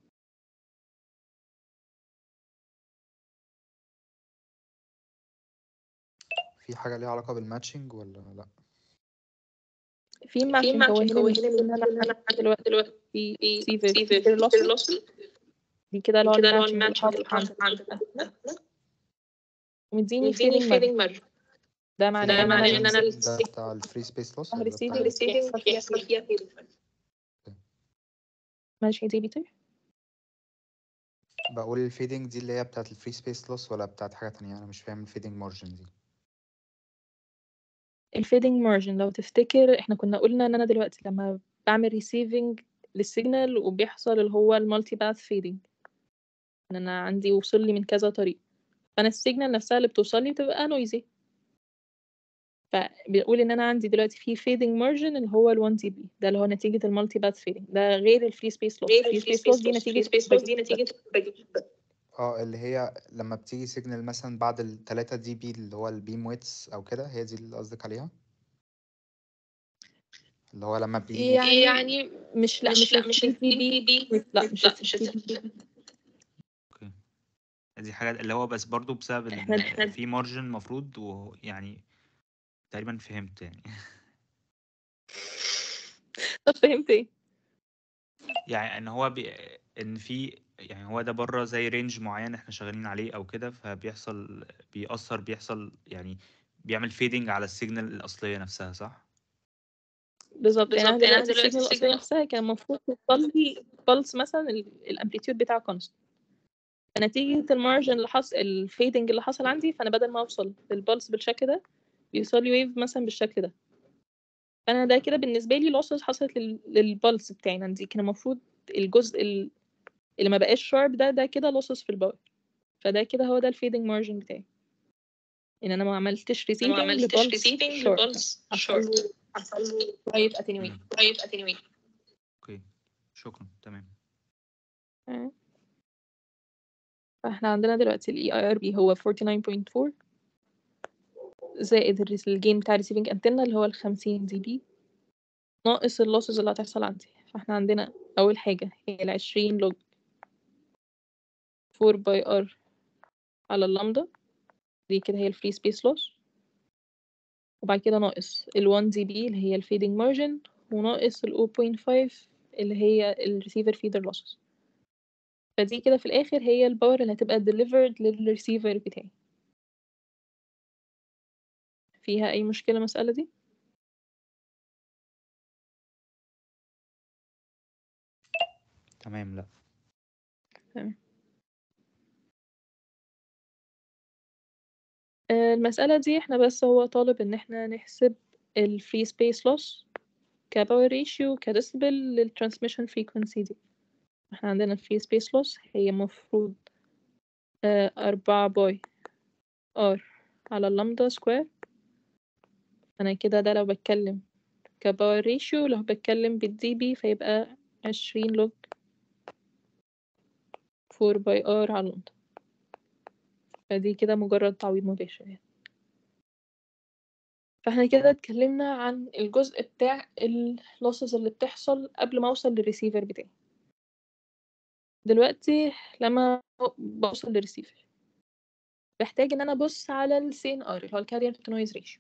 في حاجة ليها علاقة بالماتشنج ولا لا؟ في في ماتشنج. هو ماتشنج. هنا هو من هنا إن أنا بنقول إن أنا عندي دلوقتي دلوقتي في في ريسيفر ريسيفر فيدر فيدر لوسز، لوس، دي كده اللي هو كده اللي هو الماتشنج اللي الماتشنج اللي حاصل عند حاصل عند الأنتنة، الأنتنة، ومديني ومديني الفيدنج ميرج. فيدنج ميرج. ده في معناه ده إن أنا معناه إن أنا المارجن ده بتاع الفري سبيس لوس ولا بتاع الريسيفنج ايه؟ بيحصل فيها يحصل فيدر. فيها فيدر. ماشي دي بيتر. بقول الفيدنج دي اللي هي بتاعت الفري سبيس لوس ولا بتاعت حاجة تانية؟ أنا مش فاهم الفيدنج مارجن دي. الفيدنج مارجن لو تفتكر احنا كنا قلنا ان انا دلوقتي لما بعمل ريسيفنج للسيجنال وبيحصل اللي هو المالتي باث فيدنج، ان انا عندي وصل لي من كذا طريق، فانا السيجنال نفسها اللي بتوصل لي بتبقى نويزي. فبيقول ان انا عندي دلوقتي في فيدنج مارجن اللي هو ال واحد دي بي، ده اللي هو نتيجة المالتي باث فيدنج، ده غير الفري سبيس لوس. غير الفري الفري سبيس لوس سبيس دي لوس. الفري نتيجة سبيس لوس دي نتيجة اه اللي هي لما بتيجي سيجنال مثلا بعد ال تلاتة دي بي اللي هو البيم ويتس أو كده، هي دي اللي قصدك عليها؟ اللي هو لما بيجي يعني يعني مش لا مش مش لا ال مش ثري دي ال بي، بي لا مش ال لا مش ثري دي بي. اوكي. دي حاجات اللي هو بس برضو بسبب احنا ان في مارجن مفروض، ويعني تقريبا فهمت يعني. طب فهمت ايه؟ يعني ان هو بي... ان في يعني هو ده بره زي رينج معين احنا شغالين عليه او كده، فبيحصل بيأثر بيحصل يعني بيعمل فيدنج على السيجنال الأصلية نفسها، صح؟ بالظبط. يعني انا بالظبط. يعني أنا دلوقتي دلوقتي السيجنال الاصليه السيجنال نفسها كان المفروض توصل لي بلس مثلا الامبليتيود بتاعه كونست، فنتيجه المارجن اللي حصل الفيدنج اللي حصل عندي، فانا بدل ما اوصل للبلس بالشكل ده بيوصل لي ويف مثلا بالشكل ده. فانا ده كده بالنسبه لي لوسز حصلت لل- للبلس بتاعي عندي. كان المفروض الجزء ال- اللي ما بقاش شارب ده ده كده لوسز في الباور. فده كده هو ده الفيدنج مارجن بتاعي، ان انا ما عملتش أنا ما ريسيفنج عملتش لبلس ريسيفنج شارب، لبلس حصل شورت، له حصل له شويه اتنويت. مم. قريب اتنويت. اوكي، شكرا، تمام. فاحنا عندنا دلوقتي ال إي آي آر بي هو أربعة وأربعين بوينت أربعة زائد الريس- الجين بتاع receiving antenna اللي هو ال خمسين دي بي ناقص اللوسز اللي هتحصل عندي. فاحنا عندنا أول حاجة هي ال عشرين لوج أربعة باي ار على اللامدا، دي كده هي الفري سبيس لوس، وبعد كده ناقص ال واحد دي بي اللي هي الفيدنج مارجن، وناقص ال صفر فاصلة خمسة اللي هي الريسيفر فيدر لوسز. فدي كده في الآخر هي الباور اللي هتبقى delivered للريسيفر بتاعي. فيها أي مشكلة المسألة دي؟ تمام. لا تمام. آه، المسألة دي احنا بس هو طالب ان احنا نحسب ال free space loss ك power ratio ك decibel لل transmission frequency دي. احنا عندنا ال free space loss هي مفروض آه، أربعة باي R على اللامدا سكوير. أنا كده ده لو بتكلم ك power ratio، لو بتكلم بالدي بي فيبقى عشرين لوج فور باي R على اللامدا. فدي كده مجرد تعويض مباشر يعني. فاحنا كده اتكلمنا عن الجزء بتاع اللوسز اللي بتحصل قبل ما اوصل للريسيفر بتاعي. دلوقتي لما بوصل للريسيفر بحتاج ان انا ابص على السي ان ار اللي هو الكارير تو نويز ريشيو.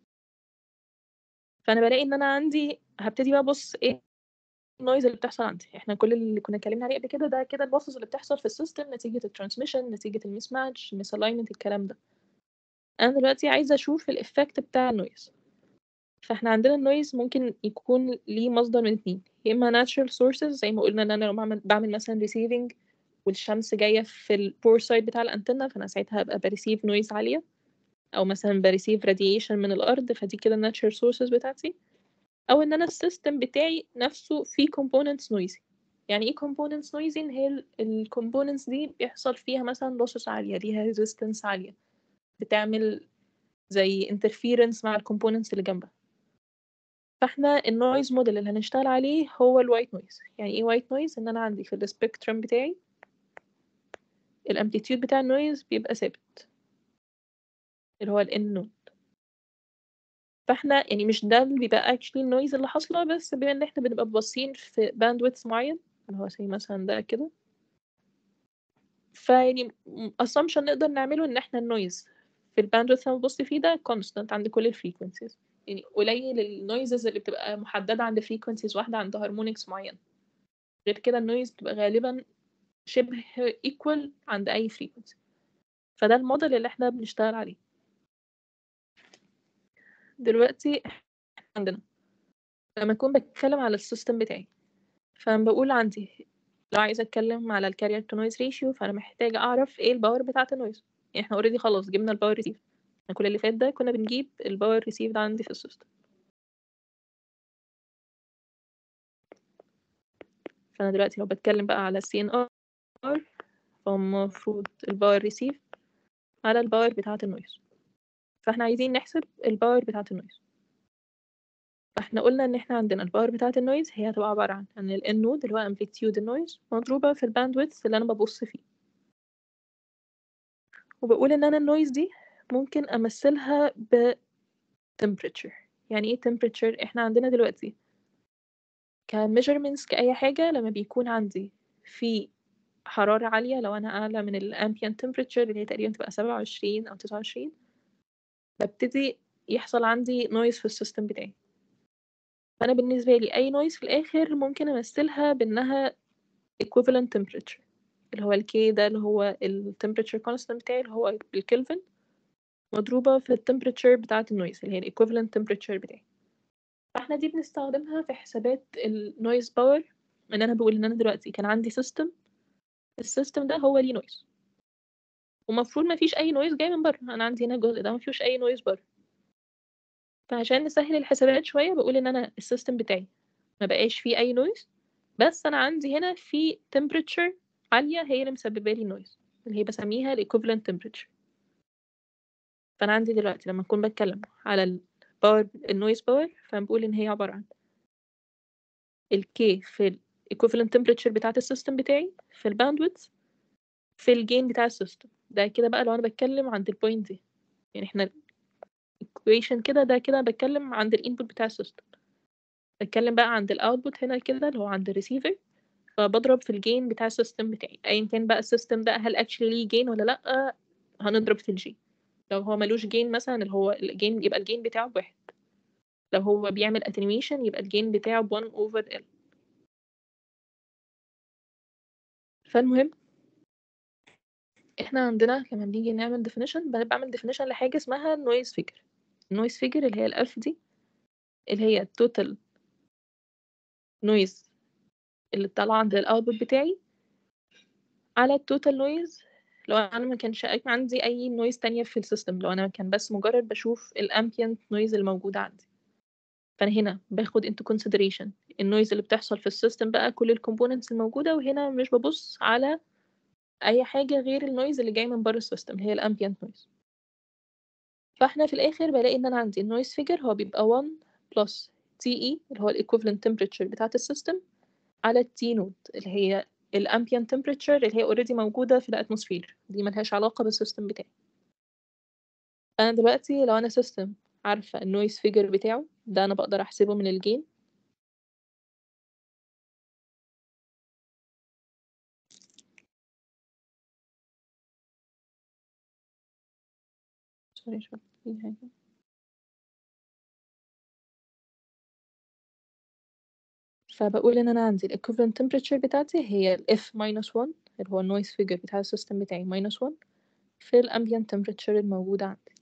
فانا بلاقي ان انا عندي هبتدي بقى ابص ايه النويز اللي بتحصل عندي. احنا كل اللي كنا اتكلمنا عليه قبل كده ده كده اللوسز اللي بتحصل في السيستم نتيجه الترانسميشن، نتيجه الميس ماتش، الميس الاينمنت، الكلام ده. انا دلوقتي عايزه اشوف الافكت بتاع النويز. فاحنا عندنا النويز ممكن يكون ليه مصدر من اتنين، يا اما natural sources زي ما قلنا ان انا لو بعمل, بعمل مثلا receiving والشمس جايه في البور سايد بتاع الانتنه، فانا ساعتها هبقى بريسيف نويز عاليه، او مثلا بريسيف radiation من الارض، فدي كده natural sources بتاعتي. او ان انا السيستم بتاعي نفسه فيه components noisy. يعني ايه components noisy؟ ان هي الكومبوننتس دي بيحصل فيها مثلا losses عاليه، ليها resistance عاليه، بتعمل زي interference مع الكومبوننتس اللي جنبها. فاحنا النويز موديل اللي هنشتغل عليه هو الوايت نويز. يعني ايه وايت نويز؟ ان انا عندي في السبيكترم بتاعي الامبليتيود بتاع النويز بيبقى ثابت اللي هو الان نود. فاحنا يعني مش ده اللي بيبقى actually النويز اللي حاصله، بس بما ان احنا بنبقى باصين في باندويث معين اللي هو زي مثلا ده كده، فيعني assumption نقدر نعمله ان احنا النويز في الباندويث اللي بنبص فيه ده constant عند كل الفريكونسيز. يعني قليل النويزز اللي بتبقى محددة عند فريكونسيز واحدة عند هارمونكس معين، غير كده النويز بتبقى غالبا شبه equal عند أي frequency. فده الموديل اللي احنا بنشتغل عليه دلوقتي. عندنا لما أكون بتكلم على السيستم بتاعي، فأنا بقول عندي لو عايزة أتكلم على الكارير تو نويز ريشيو، فأنا محتاجة أعرف إيه الباور بتاعة النويز. يعني احنا اوريدي خلاص جبنا الباور ريسيف. احنا كل اللي فات ده كنا بنجيب الباور ريسيف ده عندي في السيستم. فأنا دلوقتي لو بتكلم بقى على السي ان ار، فالمفروض الباور ريسيف على الباور بتاعة النويز. فاحنا عايزين نحسب الباور بتاعة النويز. فاحنا قلنا ان احنا عندنا الباور بتاعة النويز هي هتبقى عبارة عن ان ال n نود اللي هو amplitude النويز مضروبة في الباندويث اللي انا ببص فيه. وبقول ان انا النويز دي ممكن امثلها ب temperature. يعني ايه temperature؟ احنا عندنا دلوقتي ك measurements كأي حاجة لما بيكون عندي في حرارة عالية، لو أنا أعلى من ال ambient temperature اللي هي تقريبا تبقى سبعة وعشرين أو تسعة وعشرين، ببتدي يحصل عندي noise في السيستم بتاعي. فأنا بالنسبة لي أي noise في الآخر ممكن أمثلها بأنها equivalent temperature اللي هو ال K ده اللي هو ال temperature constant بتاعي اللي هو الكلفن، مضروبة في ال temperature بتاعة النويز اللي هي ال equivalent temperature بتاعي. فاحنا دي بنستخدمها في حسابات ال noise power. ان انا بقول ان انا دلوقتي كان عندي system، السيستم ده هو ليه noise، ومفروض ما فيش اي noise جاي من بره. انا عندي هنا الجزء ده ما فيهوش اي noise بره. فعشان نسهل الحسابات شوية بقول ان انا السيستم بتاعي ما بقاش فيه اي noise، بس انا عندي هنا في temperature عالية هي اللي مسببة لي noise اللي هي بسميها ال equivalent temperature. فانا عندي دلوقتي لما اكون بتكلم على ال power ال noise power، فانا بقول ان هي عبارة عن ال K في ال equivalent temperature بتاعة السيستم بتاعي في ال bandwidth في الجين بتاع السيستم ده. كده بقى لو انا بتكلم عند البوينت دي، يعني احنا equation كده ده كده بتكلم عند الانبوت بتاع السيستم. بتكلم بقى عند الاوتبوت هنا كده اللي هو عند الريسيفر، فبضرب في الجين بتاع السيستم بتاعي ايا كان بقى السيستم ده هل actually ليه جين ولا لا، هنضرب في الجين. لو هو ملوش جين مثلا اللي هو الجين يبقى الجين بتاعه بواحد، لو هو بيعمل attenuation يبقى الجين بتاعه ب one over L. فالمهم احنا عندنا لما بنيجي نعمل definition بعمل definition لحاجة اسمها noise figure. noise figure اللي هي الألف دي اللي هي total noise اللي طالعة عند الاوتبوت بتاعي على التوتال نويز لو انا ما كانش عندي اي نويز تانية في السيستم، لو انا كان بس مجرد بشوف الامبيانت نويز الموجودة عندي. فانا هنا باخد into consideration النويز اللي بتحصل في السيستم بقى، كل الكومبوننتس الموجودة، وهنا مش ببص على اي حاجة غير النويز اللي جاي من بره السيستم اللي هي الامبيانت نويز. فاحنا في الاخر بلاقي ان انا عندي النويز فيجر هو بيبقى واحد بلس تي اي اللي هو الايكوفالنت تمبريتشر بتاعة السيستم على التي نود اللي هي الامبيانت تمبريتشر اللي هي اوريدي موجودة في الاتموسفير، دي ملهاش علاقة بالسيستم بتاعي. انا دلوقتي لو انا سيستم عارفة النويز فيجر بتاعه ده انا بقدر احسبه من الجين. سوري شوف في حاجة. فبقول ان انا عندي ال equivalent temperature بتاعتي هي ال F minus one اللي هو النويز فيجر بتاع السيستم بتاعي minus one في ال ambient temperature الموجودة عندي.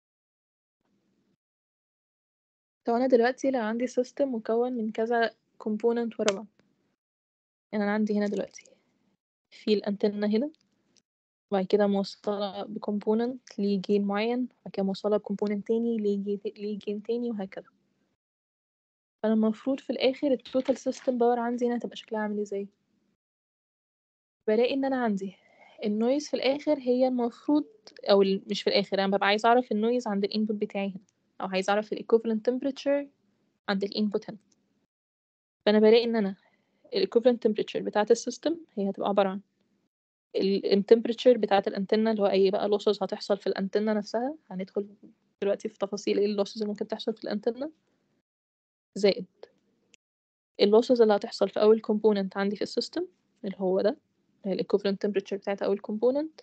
طب انا دلوقتي لو عندي سيستم مكون من كذا component ورا بعض، يعني انا عندي هنا دلوقتي في الانتنة هنا، وبعد كده موصلة بكومبوننت ليه جين معين، وبعد كده موصلة بكومبوننت تاني ليه ليه جين تاني، وهكذا. فانا المفروض في الاخر التوتال سيستم باور عندي هنا تبقى شكلها عامل ازاي؟ بلاقي ان انا عندي النويز في الاخر هي المفروض، او مش في الاخر، انا ببقى عايز اعرف النويز عند الانبوت بتاعي هنا، او عايز اعرف الايكوفالنت تمبريتشر عند الانبوت هنا. فانا بلاقي ان انا الايكوفالنت تمبريتشر بتاعه السيستم هي هتبقى عباره عن التمبريتشر بتاعه الانتنه اللي هو اي بقى لوسز هتحصل في الانتنه نفسها، هندخل دلوقتي في تفاصيل ايه اللوسز اللي ممكن تحصل في الانتنه، زائد اللوسز اللي هتحصل في اول كومبوننت عندي في السيستم اللي هو ده الايكوفالنت تمبريتشر بتاعه اول كومبوننت،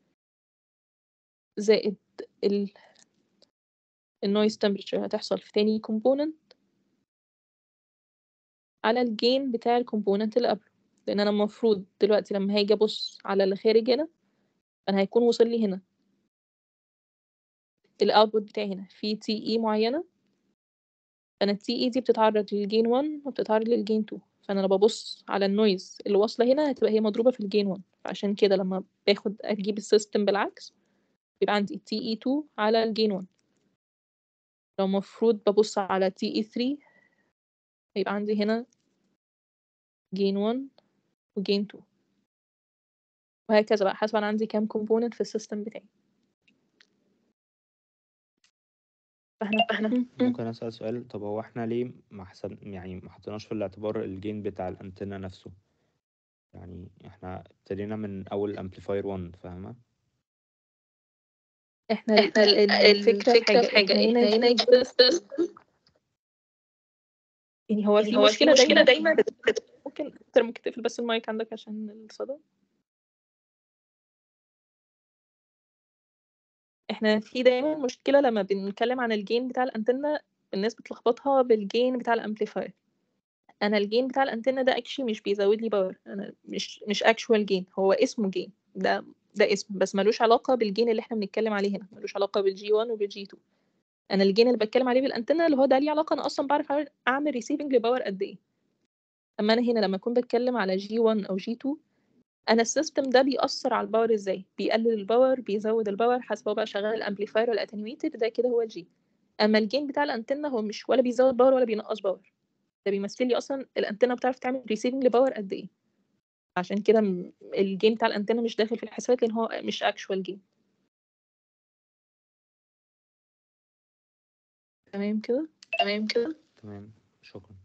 زائد ال النويز تمبريتشر هتحصل في تاني كومبوننت على الجين بتاع الكومبوننت اللي قبله. لان انا المفروض دلوقتي لما هاجي ابص على اللي خارج هنا انا هيكون وصل لي هنا الاوتبوت بتاعي هنا في تي اي معينه، فانا التي اي دي بتتعرض للجين واحد وبتتعرض للجين اتنين، فانا لما ببص على النويز اللي واصله هنا هتبقى هي مضروبه في الجين واحد. فعشان كده لما باخد اجيب السيستم بالعكس بيبقى عندي تي اي اتنين على الجين واحد. لو المفروض ببص على تي اي تلاتة هيبقى عندي هنا جين واحد وجين اتنين، وهكذا بقى حسب انا عندي كام كومبوننت في السيستم بتاعي. فاحنا فاحنا ممكن اسال سؤال؟ طب هو احنا ليه ما حسب يعني ما حطيناش في الاعتبار الجين بتاع الانتنه نفسه؟ يعني احنا ابتدينا من اول امبليفاير واحد، فاهمه؟ احنا احنا ال- الفكرة في الفكرة حاجة في حاجة احنا هنا احنا هنا دي جبت يعني هو يعني في هو في مشكلة مشكلة دايما دايما ممكن انت ممكن تقفل بس المايك عندك عشان الصدى. احنا في دايما مشكلة لما بنتكلم عن الجين بتاع الانتنة، الناس بتلخبطها بالجين بتاع الامبليفاير. انا الجين بتاع الانتنة ده اكشلي مش بيزود لي باور، انا مش مش اكشوال جين، هو اسمه جين، ده ده اسم بس ملوش علاقة بالجين اللي احنا بنتكلم عليه هنا، ملوش علاقة بالجي واحد وبالجي اتنين. انا الجين اللي بتكلم عليه بالانتنة اللي هو ده ليه علاقة انا اصلا بعرف اعمل ريسيفنج لباور قد ايه. اما انا هنا لما اكون بتكلم على جي واحد او جي اتنين انا السيستم ده بيأثر على الباور ازاي، بيقلل الباور بيزود الباور حسب هو بقى شغال الامبليفاير ولا الاتنيويتر، ده كده هو الجي. اما الجين بتاع الانتنه هو مش ولا بيزود باور ولا بينقص باور، ده بيمثل لي اصلا الانتنه بتعرف تعمل ريسيفنج لباور قد ايه. عشان كده م- الجين بتاع الانتنه مش داخل في الحسابات لان هو مش اكشوال جين. تمام كده. تمام كده. تمام، شكرا.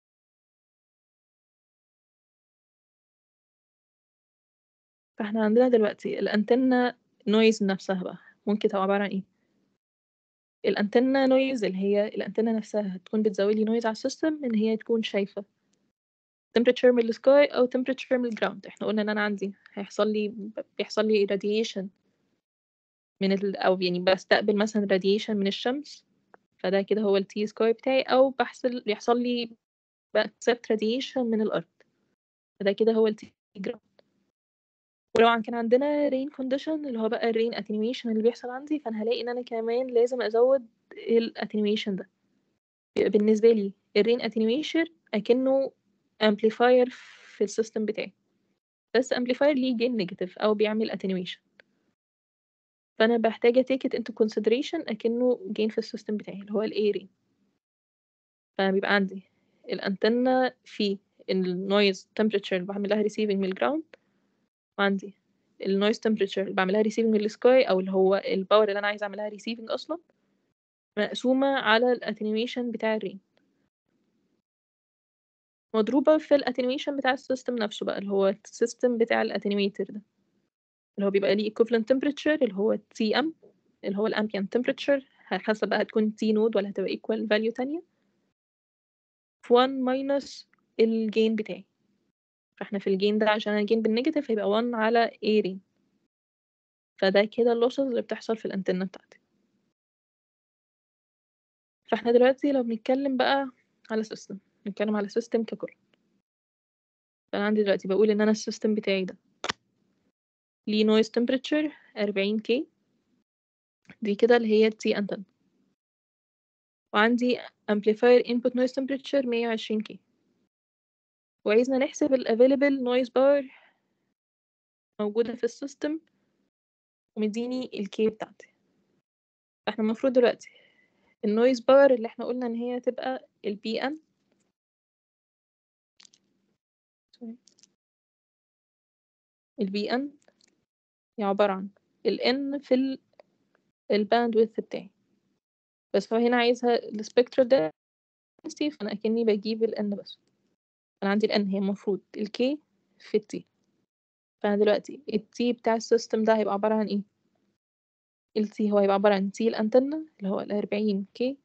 فاحنا عندنا دلوقتي الانتنه نويز نفسها بقى ممكن تبقى عباره عن ايه؟ الانتنه نويز اللي هي الانتنه نفسها هتكون بتزود لي نويز على السيستم ان هي تكون شايفه temperature من السكاي او temperature من الجراوند. احنا قلنا ان انا عندي هيحصل لي بيحصل لي radiation من ال... او يعني بستقبل مثلا radiation من الشمس، فده كده هو التي سكاي بتاعي، او بحصل بيحصل لي accept radiation من الارض، فده كده هو التي جراوند. ولو كان عندنا rain condition اللي هو بقى الرين attenuation اللي بيحصل عندي، فانا هلاقي ان انا كمان لازم ازود ال attenuation ده. يبقى بالنسبه لي الرين attenuation اكنه amplifier في في السيستم بتاعي، بس amplifier ليه gain negative أو بيعمل attenuation، فأنا بحتاج take it into consideration أكنه gain في السيستم بتاعي اللي هو ال A ring. فبيبقى عندي الأنتنة في ال noise temperature اللي بعمل لها receiving من الجراوند، وعندي ال noise temperature اللي بعمل لها receiving من السكاي أو اللي هو الباور اللي أنا عايزة أعملها receiving أصلا، مقسومة على ال attenuation بتاع الرين، مضروبة في ال attenuation بتاع السيستم نفسه بقى اللي هو السيستم بتاع ال attenuator ده، اللي هو بيبقى ليه equivalent temperature اللي هو تي إم اللي هو ال ambient temperature، حسب بقى هتكون T node ولا هتبقى equal value تانية، في واحد minus الجين بتاعي. فاحنا في الجين ده عشان الجين بالنيجاتيف هيبقى واحد على A ring، فده كده اللوسز اللي بتحصل في الانتنة بتاعتي. فاحنا دلوقتي لو بنتكلم بقى على سيستم، نتكلم على سيستم ككل. فانا عندي دلوقتي بقول ان انا السيستم بتاعي ده ليه noise temperature أربعين كي، دي كده اللي هي T antenna، وعندي amplifier input noise temperature مية وعشرين كي، وعايزنا نحسب ال available noise power موجودة في السيستم ومديني ال K بتاعتي. فاحنا المفروض دلوقتي ال noise power اللي احنا قلنا ان هي تبقى ال بي إن ال بي إن هي عبارة عن ال N في ال الباندويث بتاعي، بس هو هنا عايزها ال spectral density، فأنا أكني بجيب ال N بس. أنا عندي ال N هي المفروض ال K في ال T، فأنا دلوقتي ال T بتاع السيستم ده هيبقى عبارة عن إيه؟ ال T هو هيبقى عبارة عن T الأنتنة اللي هو ال أربعين كي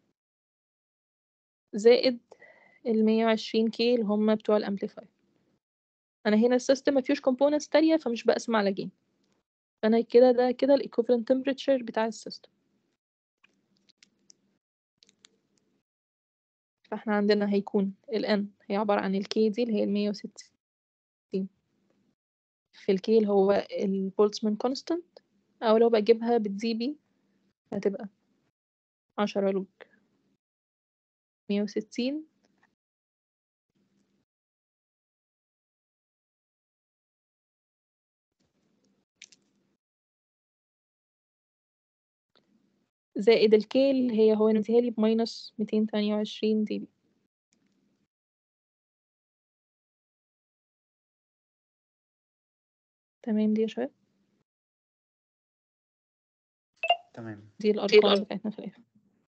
زائد ال مية وعشرين كي اللي هم بتوع الأمبليفاير. أنا هنا السيستم مفيهوش components تانية فمش بقسم على جين، فأنا كده ده كده ال equivalent temperature بتاع السيستم. فاحنا عندنا هيكون ال N هي عبارة عن ال K دي اللي هي ال مية وستين في ال K اللي هو ال Boltzmann constant، أو لو بجيبها بالدي بي هتبقى عشرة لوج مية وستين زائد ال K اللي هي هو مديهالي بماينس ميتين تمانية وعشرين دي بي. تمام دي يا شباب، تمام. دي الأرقام بتاعتنا في الآخر.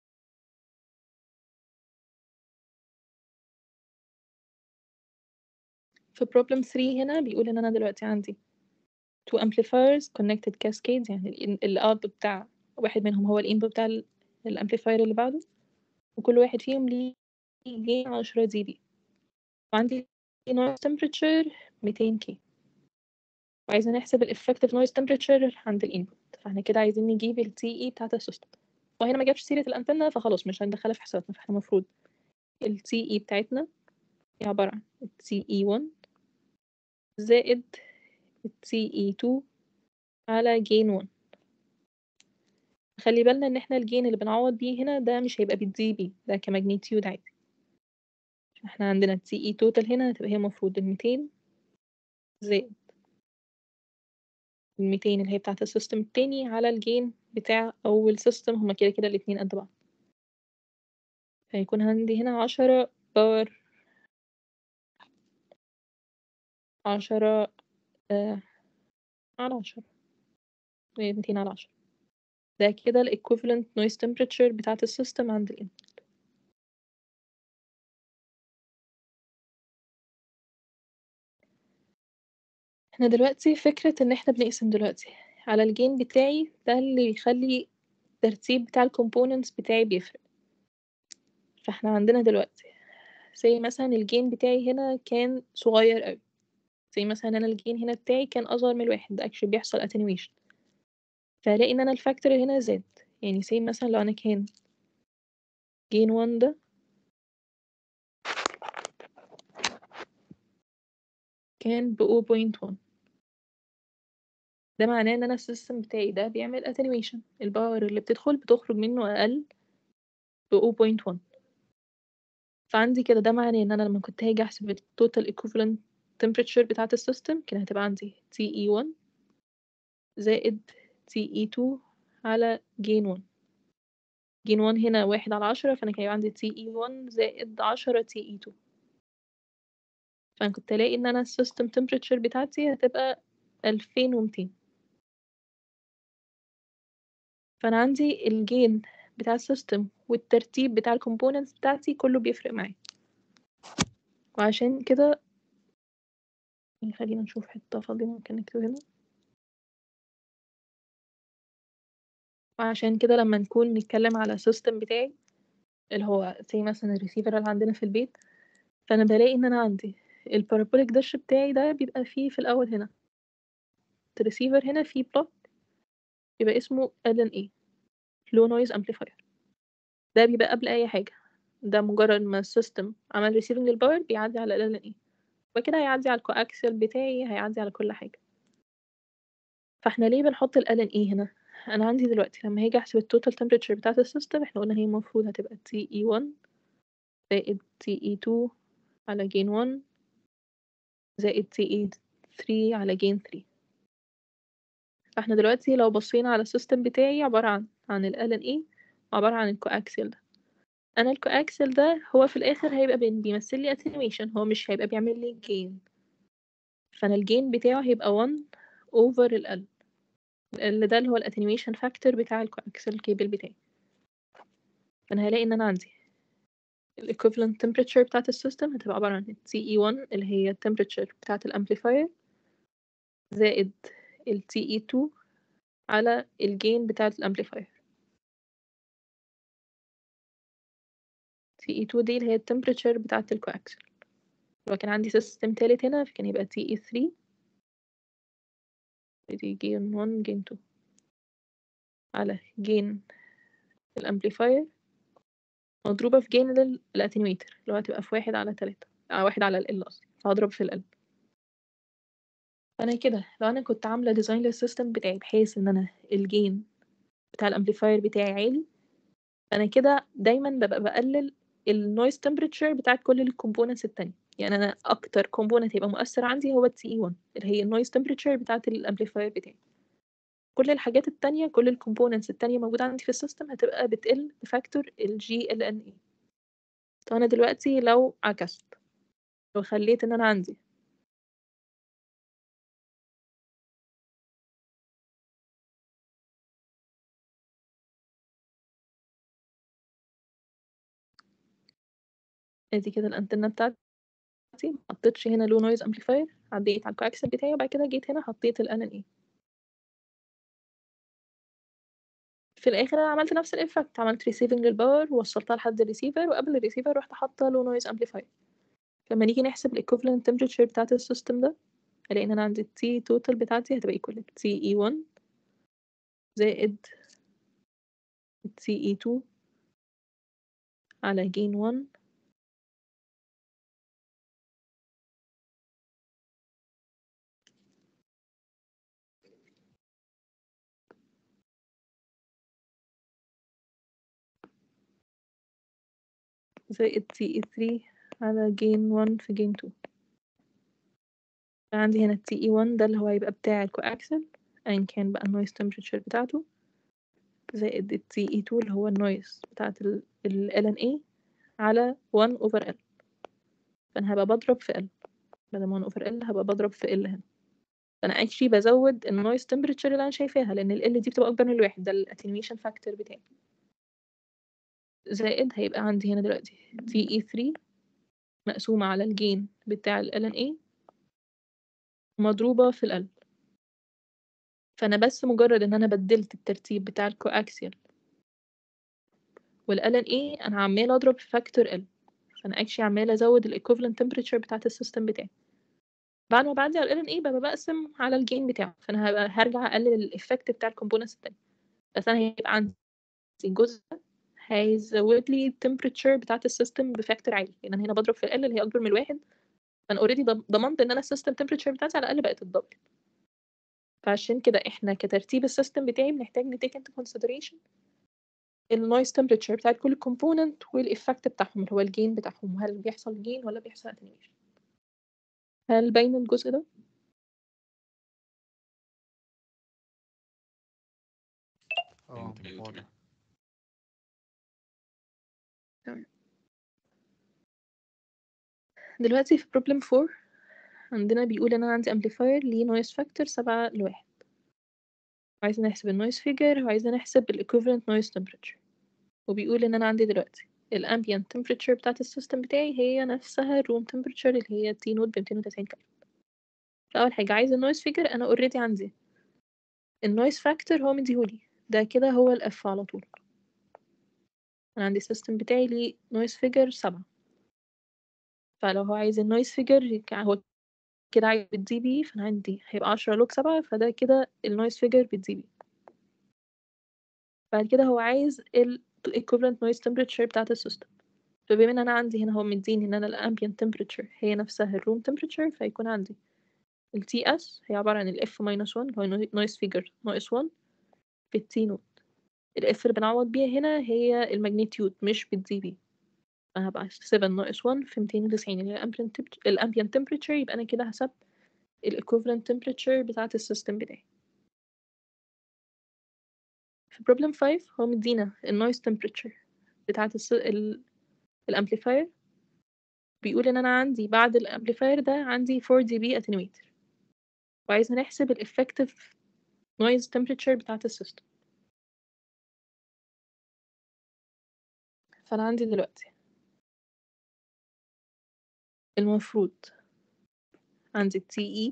في problem three هنا بيقول إن أنا دلوقتي عندي two amplifiers connected cascades، يعني ال ال output بتاع واحد منهم هو ال input بتاع ال الامبليفاير اللي بعده، وكل واحد فيهم ليه gain عشرة دي بي، وعندي noise temperature ميتين كي، وعايزين نحسب ال effective noise temperature عند ال input. فاحنا كده عايزين نجيب ال تي إي بتاعة السيستم، وهنا ما جابش سيرة الأنتنة فخلاص مش هندخلها في حساباتنا. فاحنا المفروض ال تي إي بتاعتنا هي عبارة عن ال تي إي واحد زائد ال تي إي اتنين على gain واحد. خلي بالنا ان احنا الجين اللي بنعوض بيه هنا ده مش هيبقى بالدي بي، ده كماجنيتيود عادي. احنا عندنا التي اي توتال هنا هتبقى هي المفروض الميتين زائد الميتين اللي هي بتاعة السيستم التاني على الجين بتاع أول سيستم، هما كده كده الاتنين قد بعض، فيكون عندي هنا عشرة باور عشرة آه على عشرة ميتين على عشرة، ده كده ال equivalent noise temperature بتاعة السيستم عند ال input. احنا دلوقتي فكرة ان احنا بنقسم دلوقتي على الجين بتاعي، ده اللي بيخلي الترتيب بتاع الكومبوننتس بتاعي بيفرق. فاحنا عندنا دلوقتي زي مثلا الجين بتاعي هنا كان صغير قوي، زي مثلا انا الجين هنا بتاعي كان اصغر من الواحد، ده اكشلي بيحصل attenuation، فهلاقي ان انا الفاكتور هنا زاد. يعني زي مثلا لو انا كان جين واحد ده كان ب zero point one، ده معناه ان انا السيستم بتاعي ده بيعمل attenuation، الباور اللي بتدخل بتخرج منه اقل ب zero point one. فعندي كده ده معناه ان انا لما كنت هاجي احسب التوتال equivalent temperature بتاعة السيستم كان هتبقى عندي تي إي واحد زائد تي إي اتنين على gain واحد. gain واحد هنا واحد على عشرة، فأنا كان هيبقى عندي تي إي واحد زائد عشرة تي إي اتنين. فأنا كنت ألاقي إن أنا السيستم temperature بتاعتي هتبقى ألفين ومتين. فأنا عندي الجين بتاع السيستم والترتيب بتاع الكومبوننتس بتاعتي كله بيفرق معايا، وعشان كده يعني خلينا نشوف حتة فاضية ممكن نكتب هنا. وعشان كده لما نكون نتكلم على السيستم بتاعي اللي هو زي مثلا الريسيفر اللي عندنا في البيت، فأنا بلاقي إن أنا عندي البارابوليك داش بتاعي ده بيبقى فيه في الأول هنا الريسيفر هنا فيه بلوك بيبقى اسمه إل إن إيه Low Noise Amplifier. ده بيبقى قبل أي حاجة، ده مجرد ما السيستم عمل ريسيفنج للباور بيعدي على ال إل إن إيه، وكده هيعدي على الكواكسل بتاعي، هيعدي على كل حاجة. فاحنا ليه بنحط ال إل إن إيه هنا؟ أنا عندي دلوقتي لما هاجي أحسب التوتال temperature بتاعة السيستم، احنا قلنا هي المفروض هتبقى تي إي واحد زائد تي إي اتنين على gain واحد زائد تي إي تلاتة على gain تلاتة. فاحنا دلوقتي لو بصينا على السيستم بتاعي عبارة عن عن ال إل إن إيه وعبارة عن الكواكسل ده. أنا الكواكسل ده هو في الآخر هيبقى بين- بيمثل لي attenuation، هو مش هيبقى بيعمل لي gain. فأنا الجين بتاعه هيبقى واحد over ال L ال ده اللي هو الاتنيويشن فاكتور بتاع الكواكسل كيبل بتاعي. فأنا هلاقي إن أنا عندي ال equivalent temperature بتاعة السيستم هتبقى عبارة عن تي إي واحد اللي هي temperature بتاعة الامبليفاير زائد ال تي إي اتنين على الجين بتاعة الامبليفاير. تي إي اتنين دي اللي هي temperature بتاعة الكواكسل. لو كان عندي سيستم تالت هنا فكان يبقى تي إي تلاتة دي جين واحد جين اتنين على جين الامبليفاير مضروبة في جين الاتنيويتر اللي هو هتبقى في واحد على تلاتة أو واحد على ال قصدي، فهضرب في ال. فأنا كده لو أنا كنت عاملة ديزاين للسيستم بتاعي بحيث إن أنا الجين بتاع الامبليفاير بتاعي عالي، أنا كده دايما ببقى بقلل النويز تمبريتشر بتاعت كل الكومبوننتس التانية. يعني أنا أكتر كومبوننت هيبقى مؤثر عندي هو التي إي واحد اللي هي النويز تمبريتشر بتاعت الامبليفاير بتاعي. كل الحاجات التانية كل الكومبوننتس التانية موجودة عندي في السيستم هتبقى بتقل بفاكتور الجي ال ان اي. طب أنا دلوقتي لو عكست، لو خليت إن أنا عندي ادي كده الانتنة بتاعتي، ما حطيتش هنا لو نويز امبليفاير، عديت على الكواكسل بتاعي وبعد كده جيت هنا حطيت ال إن إن إيه. في الاخر انا عملت نفس الايفكت، عملت ريسيفنج للباور ووصلتها لحد الريسيفر، وقبل الريسيفر رحت حاطه لو نويز امبليفاير. لما نيجي نحسب الايكوفالنت تمبريتشر بتاعت السيستم ده الاقي ان انا عندي التي توتال بتاعتي هتبقى ايكوال تي إي واحد زائد تي إي اتنين على جين واحد زائد تي إي تلاتة على جين واحد في جين اتنين. عندي هنا التي إي واحد ده اللي هو هيبقى بتاع الكواكسل ايا كان بقى النويز تمبريتشر بتاعته، زائد ال تي إي اتنين اللي هو النويز بتاعت ال ال إل إن إيه على واحد over L. فأنا هبقى بضرب في L، بدل ما واحد over L هبقى بضرب في L هنا. فأنا actually بزود النويز تمبريتشر اللي أنا شايفاها لأن ال L دي بتبقى أكبر من الواحد، ده ال attenuation factor بتاعي. زائد هيبقى عندي هنا دلوقتي تي إي تلاتة مقسومة على الجين بتاع ال إل إن إيه مضروبة في ال L. فأنا بس مجرد إن أنا بدلت الترتيب بتاع الكواكسيال وال إل إن إيه أنا عمالة أضرب في فاكتور L. فأنا actually عمالة أزود ال equivalent temperature بتاعت السيستم بتاعي. بعد ما بعدي على ال إل إن إيه ببقى بقسم على الجين بتاعه، فأنا هبقى هرجع أقلل الإفكت بتاع الكومبوننتس التانية. بس أنا هيبقى عندي جزء هيزود لي التمبريتشر بتاعت السيستم بفاكتور عالي، لأن أنا هنا بضرب في ال L اللي هي أكبر من الواحد. فأنا أوريدي ضمنت إن أنا السيستم تمبريتشر بتاعتي على الأقل بقت الدبل. فعشان كده إحنا كترتيب السيستم بتاعي بنحتاج نتيك into consideration النويز تمبريتشر بتاعت كل كومبوننت والإفكت بتاعهم اللي هو الجين بتاعهم، هل بيحصل جين ولا بيحصل attenuation. هل باين الجزء ده؟ اه أيوة واضح. تمام. تمام. دلوقتي في problem four عندنا بيقول ان انا عندي amplifier ليه noise factor سبعة لواحد، وعايزة نحسب ال noise figure وعايزة نحسب ال equivalent noise temperature، وبيقول ان انا عندي دلوقتي ال ambient temperature بتاعت السيستم بتاعي هي نفسها ال room temperature اللي هي T نوت ب ميتين وتسعين كلفن. فأول حاجة عايزة ال noise figure، أنا already عندي ال noise factor هو مديهولي، ده كده هو ال F على طول. أنا عندي السيستم بتاعي ليه noise figure سبعة، فلو هو عايز ال noise figure هو كده عايز بالدي بي، فأنا عندي هيبقى عشرة لوج سبعة، فده كده ال noise figure بالدي بي. بعد كده هو عايز ال equivalent noise temperature بتاعت السيستم، فبما ان انا عندي هنا هو مديني ان انا ال ambient temperature هي نفسها ال room temperature، فيكون عندي ال T S هي عبارة عن ال F minus one اللي هو noise figure ناقص one في ال T نوت. ال F اللي بنعوض بيها هنا هي الماجنتيود مش بالدي بي، فهبقى سبعة ناقص one في ميتين وتسعين اللي هي ال ambient temperature، يبقى انا كده حسبت ال equivalent temperature بتاعت السيستم بتاعي. في problem five هو مدينا ال noise temperature بتاعت الس... ال... الامبليفاير، بيقول ان انا عندي بعد الامبليفاير ده عندي four دي بي attenuator، وعايزة نحسب ال effective noise temperature بتاعت السيستم. فانا عندي دلوقتي المفروض عندي تي اي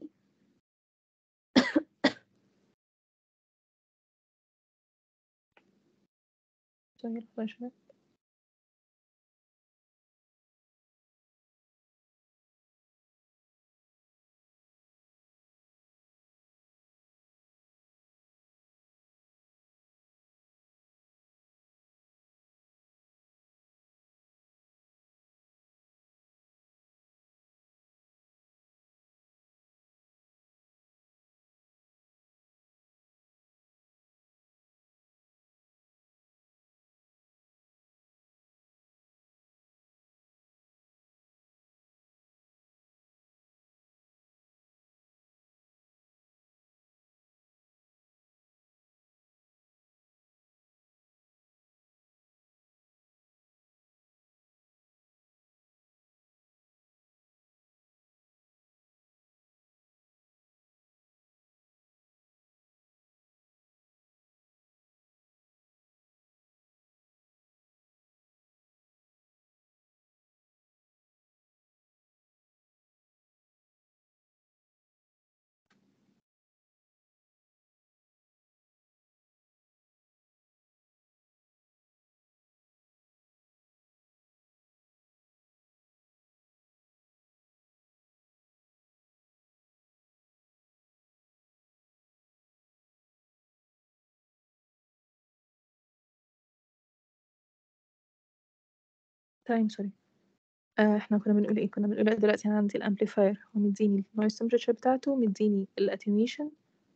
تايم سوري. آه احنا كنا بنقول ايه؟ كنا بنقول دلوقتي انا عندي الامبليفاير ومديني النويز تمبريتشر بتاعته، مديني الاتنيويشن،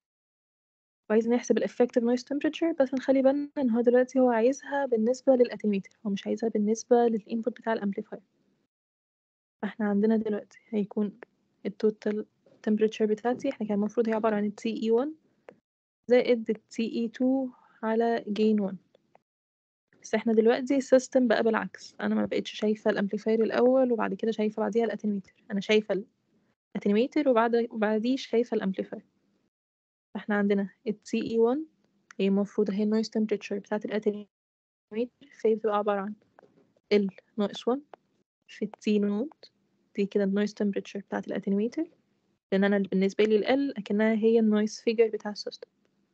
وعايز نحسب الافكتيف نويز تمبريتشر، بس نخلي بالنا ان هو دلوقتي هو عايزها بالنسبه للاتنيويتر، هو مش عايزها بالنسبه للانبوت بتاع الامبليفاير. فاحنا عندنا دلوقتي هيكون التوتال تمبريتشر بتاعتي احنا كان المفروض هي عباره عن تي اي one زائد تي اي two على جين one، بس احنا دلوقتي السيستم بقى بالعكس، انا ما بقتش شايفه الامبليفاير الاول وبعد كده شايفه بعديها الاتنيويتر، انا شايفه الاتنيويتر وبعد وبعديه شايفه الامبليفاير. فاحنا عندنا ال تي اي one هي المفروض هي النويز تمبريتشر بتاعت الاتنيويتر، فهي بتبقى عباره عن ال ناقص one في التي نوت، دي كده النويز تمبريتشر بتاعت الاتنيويتر، لان انا بالنسبه لي ال اكنها هي النويز فيجر بتاع السيستم،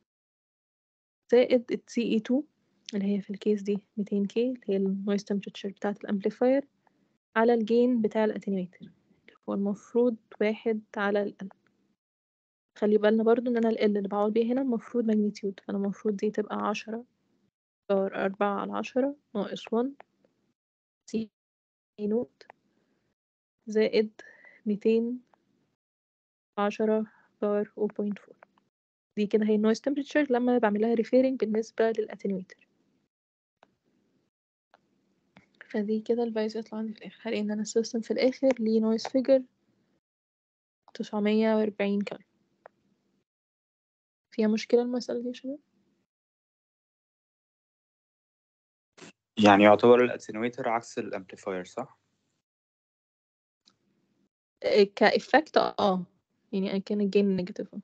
زائد ال تي اي two اللي هي في الكيس دي ميتين كي اللي هي النويز تمبريتشر بتاعت الامبليفاير على الجين بتاع الاتنيويتر، هو المفروض واحد على ال L. خلي بالنا برضو ان انا ال L اللي بعوض بيها هنا المفروض ماجنتيود، فانا المفروض دي تبقى عشرة باور أربعة على عشرة ناقص one تي نوت زائد ميتين عشرة باور zero point four، دي كده هي النويز تمبريتشر لما بعمل لها ريفيرنج بالنسبة للاتنيويتر. فدي كده الفايز يطلع عندي في الاخر، هلاقي ان انا السيستم في الاخر ليه نويز فيجر تسعمية وأربعين كلفن. فيها مشكلة المسألة دي يا شباب؟ يعني يعتبر الاتنويتر عكس الامبليفاير صح؟ كإفكت اه يعني كان الجين نيجاتيف.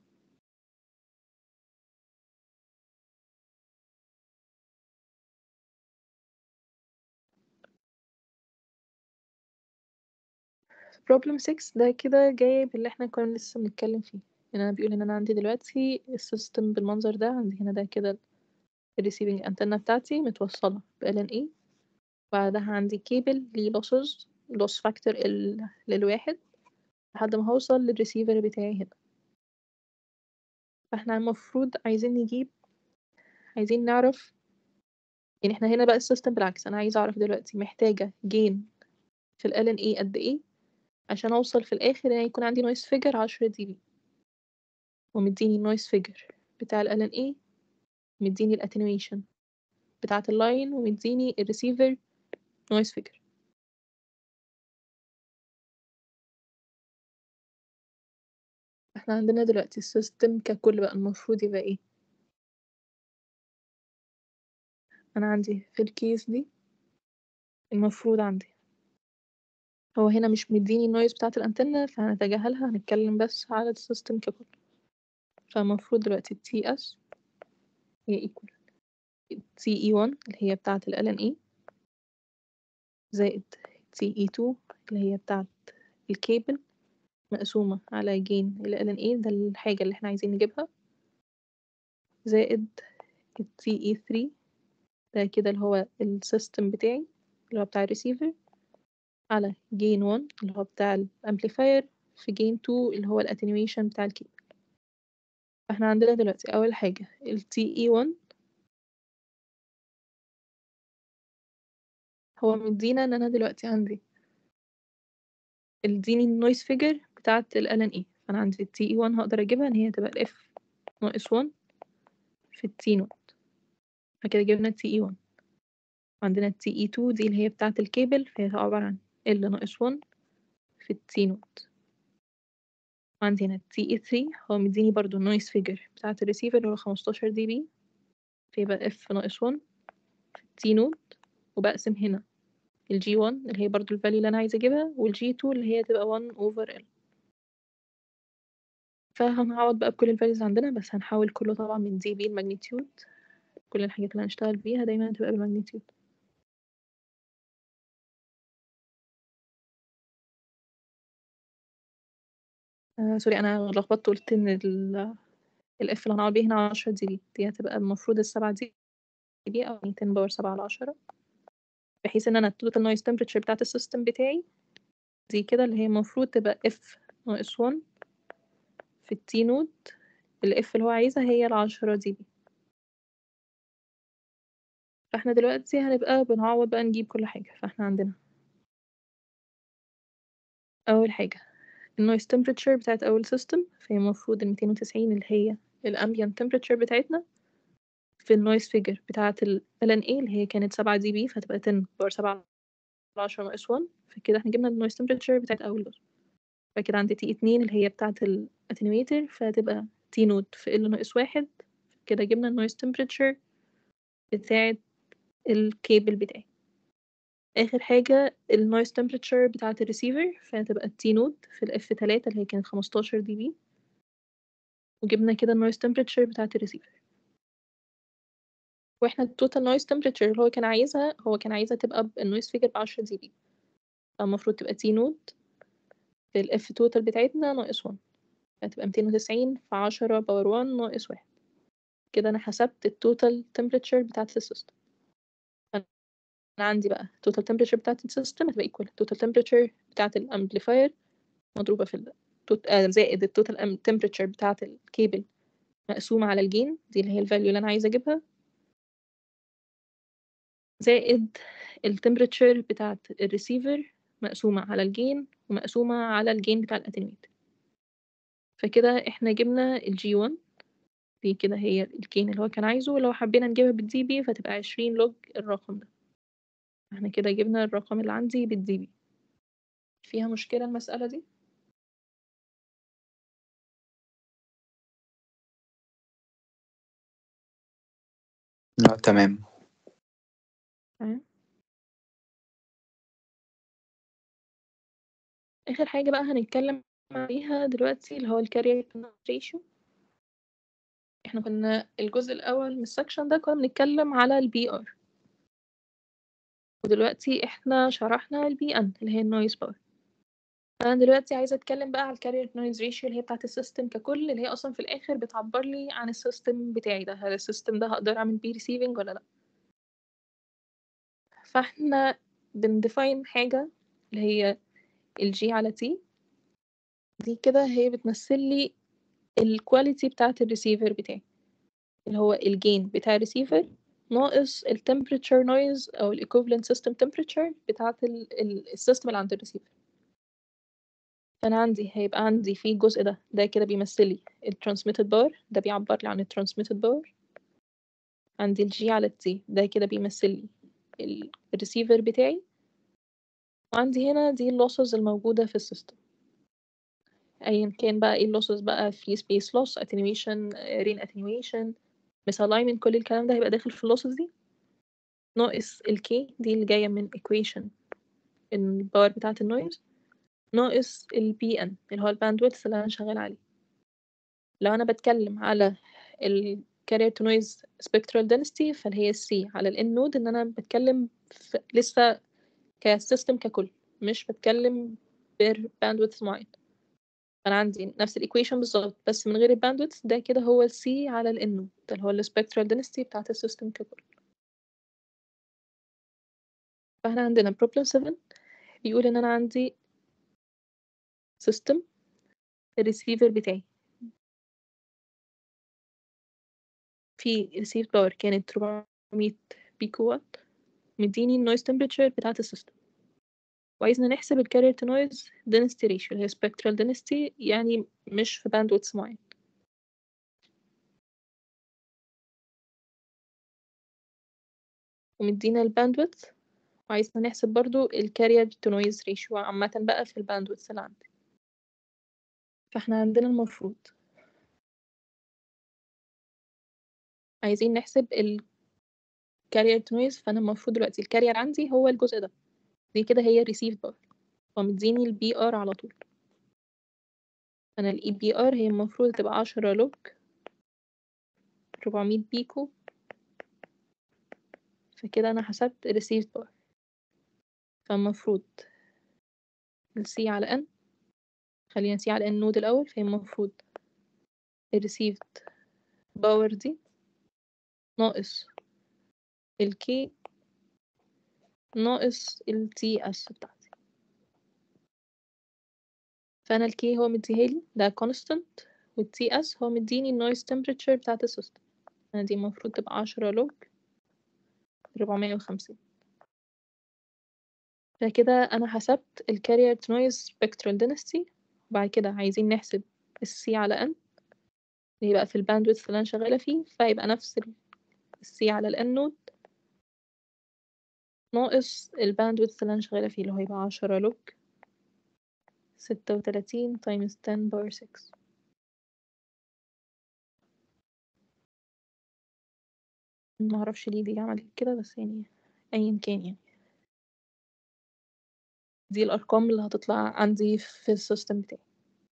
problem six ده كده جاي باللي احنا كنا لسه بنتكلم فيه. يعني انا بيقول ان انا عندي دلوقتي السيستم بالمنظر ده، عندي هنا ده كده الريسيفنج انتنا بتاعتي متوصلة ب إل إن إيه، بعدها عندي كيبل ليه losses loss factor ال... للواحد لحد ما هوصل للريسيفر بتاعي هنا. فاحنا المفروض عايزين نجيب عايزين نعرف، يعني احنا هنا بقى السيستم بالعكس، انا عايزة اعرف دلوقتي محتاجة جين في ال إل إن إيه قد ايه عشان اوصل في الاخر ان يكون عندي نويز فيجر عشرة دي بي، ومديني النويز فيجر بتاع ال إل إن إيه، مديني الاتنويشن بتاعة اللاين، ومديني الريسيفر نويز فيجر. احنا عندنا دلوقتي السيستم ككل بقى المفروض يبقى ايه؟ انا عندي في الكيس دي المفروض عندي هو هنا مش مديني النويز بتاعة الانتنة فهنتجاهلها، هنتكلم بس على السيستم ككل. فالمفروض دلوقتي تي اس هي equal تي إي واحد اللي هي بتاعة ال إل إن إيه زائد تي إي اتنين اللي هي بتاعة الكيبل مقسومة على جين ال إل إن إيه، ده الحاجة اللي احنا عايزين نجيبها، زائد تي إي تلاتة ده كده اللي هو السيستم بتاعي اللي هو بتاع الريسيفر، على جين واحد اللي هو بتاع الامبليفاير، في جين اتنين اللي هو الاتنويشن بتاع الكيبل. فاحنا عندنا دلوقتي اول حاجة ال تي إي واحد هو مدينا ان انا دلوقتي عندي اديني النويز فيجر بتاعة ال إل إن إيه، فانا عندي ال تي إي واحد هقدر اجيبها ان هي تبقى ال F ناقص واحد في ال T نوت، فكده جبنا ال تي إي واحد. وعندنا ال تي إي اتنين دي اللي هي بتاعة الكيبل، فهي عبارة عن L ناقص واحد في ال T نوت. وعندي هنا ال تي إي تلاتة هو مديني برضو النويز فيجر بتاعة الريسيفر اللي هو خمستاشر دي بي، فيبقى F ناقص واحد في ال T نوت، وبقسم هنا ال جي واحد اللي هي برضو الفاليو اللي انا عايزة اجيبها، وال جي اتنين اللي هي تبقى واحد over L. فهنعوض بقى بكل الفاليوز عندنا، بس هنحاول كله طبعا من دي بي الماجنتيود، كل الحاجات اللي هنشتغل بيها دايما تبقى بالماجنتيود. آه سوري انا لخبطت، قلت ان ال الاف اللي هنعوض بيه هنا عشرة دي بي، دي هتبقى المفروض السبعة دي بي او عشرة باور سبعة على عشرة، بحيث ان انا التوتال نويز تمبريتشر بتاعت السيستم بتاعي دي كده اللي هي المفروض تبقى اف ناقص واحد في التي نوت، الاف اللي هو عايزها هي العشرة دي بي. فاحنا دلوقتي هنبقى بنعوض بقى نجيب كل حاجة. فاحنا عندنا اول حاجة النويز تمبريتشر بتاعت اول سيستم، فهي المفروض ميتين وتسعين اللي هي الامبيانت تمبريتشر بتاعتنا، في النويز فيجر بتاعت ال إل إن إيه اللي هي كانت سبعة دي بي، فتبقى عشرة باور سبعة على عشرة ناقص واحد، فكده احنا جبنا النويز تمبريتشر بتاعت اول دوز. فكده عندي تي اتنين اللي هي بتاعت الاتنويتر، فهتبقى تي نوت في ال ناقص واحد، كده جبنا النويز تمبريتشر بتاعت الكيبل بتاعي. اخر حاجة النويز تمبريتشر بتاعت الريسيفر، فهتبقى التي نوت في الاف تلاتة اللي هي كانت خمستاشر دي بي، وجبنا كده النويز تمبريتشر بتاعت الريسيفر. واحنا التوتال نويز تمبريتشر اللي هو كان عايزها هو كان عايزها تبقى النويز فيجر بعشرة دي بي، فالمفروض تبقى تي نوت في الاف توتال بتاعتنا ناقص واحد، هتبقى ميتين وتسعين في عشرة باور واحد ناقص واحد. كده انا حسبت التوتال تمبريتشر بتاعت السيستم. انا عندي بقى التوتال تمبريتشر بتاعت السيستم هتبقى ايكوال التوتال تمبريتشر بتاعت الامبليفاير مضروبة في ال آه زائد التوتال تمبريتشر بتاعت الكيبل مقسومة على الجين دي اللي هي الفاليو اللي انا عايزة اجيبها، زائد التمبريتشر بتاعت الريسيفر مقسومة على الجين ومقسومة على الجين بتاع الاتنويت. فكده احنا جبنا الجي واحد دي كده هي الجين اللي هو كان عايزه، ولو حبينا نجيبها بالدي بي فتبقى عشرين لوج الرقم ده. احنا كده جبنا الرقم اللي عندي بالدي بي. فيها مشكلة المسألة دي؟ لا تمام. تمام. آخر حاجة بقى هنتكلم عليها دلوقتي اللي هو الكارير ريشيو. احنا كنا الجزء الأول من السكشن ده كنا بنتكلم على البي ار، ودلوقتي احنا شرحنا البي ان اللي هي النويز باور. انا دلوقتي عايزه اتكلم بقى على الكارير نويز ريشيو اللي هي بتاعه السيستم ككل، اللي هي اصلا في الاخر بتعبر لي عن السيستم بتاعي ده، هل السيستم ده هقدر اعمل بيه ريسيفنج ولا لا. فاحنا بنديفاين حاجه اللي هي الجي على تي، دي كده هي بتمثل لي الكواليتي بتاعه الريسيفر بتاعي، اللي هو الجين بتاع الريسيفر ناقص التمبريتشر نويز او الايكوفالنت سيستم تمبريتشر بتاعه السيستم اللي عند الريسيفر. فانا عندي هيبقى عندي في الجزء ده ده كده بيمثل لي الترانسميتد باور، ده بيعبر لي عن الترانسميتد باور. عندي الجي على التي ده كده بيمثل لي الريسيفر بتاعي، وعندي هنا دي اللوسز الموجودة في السيستم ايا كان بقى ايه اللوسز بقى، في سبيس لوس، اتنيويشن، رين اتنيويشن، misalignment، كل الكلام ده هيبقى داخل في اللوسز دي، ناقص الكي دي اللي جاية من equation الباور بتاعة النويز، ناقص البي ان اللي هو الباندويث اللي انا شغال عليه. لو انا بتكلم على ال carrier to noise spectral density فاللي هي السي على ال n node، ان انا بتكلم في لسه كسيستم ككل، مش بتكلم بير باندويث معين. انا عندي نفس الايكويشن بالظبط بس من غير الباندويث، ده كده هو السي على ال n node، ده اللي هو السبكترال density بتاعت السيستم ككل. فاحنا عندنا problem سفن بيقول ان انا عندي سيستم الريسيفر بتاعي في receive باور كانت أربعمية بيكو وات، مديني النويز تمبريتشر بتاعت السيستم، وعايزنا نحسب الكارير تو نويز density ratio اللي هي spectral density، يعني مش في باندويث معين. ومدينا الباندويث، وعايزنا نحسب برضو الكارير تو نويز ريشيو عامة بقى في الباندويث اللي عندي. فاحنا عندنا المفروض عايزين نحسب الكارير تو نويز، فانا المفروض دلوقتي الكارير عندي هو الجزء ده، دي كده هي الريسيف باور، ومديني البي ار على طول. انا الاي بي ار هي المفروض تبقى عشرة لوج أربعمية بيكو، فكده انا حسبت الريسيف باور. فالمفروض السي على ان، خلينا سي على ان نود الاول، فهي المفروض الريسيفد باور دي ناقص الكي ناقص التي اس بتاعتي. فانا الكي هو مديهالي ده كونستانت، والتي اس هو مديني النويز تمبريتشر بتاعت السيستم، انا دي المفروض تبقى عشرة لوج أربعمية وخمسين. فكده انا حسبت الكارير نويز سبكترال density. وبعد كده عايزين نحسب السي على ان اللي بقى في الباندويث اللي انا شغاله فيه، فيبقى نفس السي على الان نود ناقص الباندويث اللي انا شغاله فيه اللي هو هيبقى عشرة لوج ستة وتلاتين times ten باور ستة. معرفش ليه دي عملت كده، بس يعني ايا كان يعني دي الارقام اللي هتطلع عندي في السيستم بتاعي.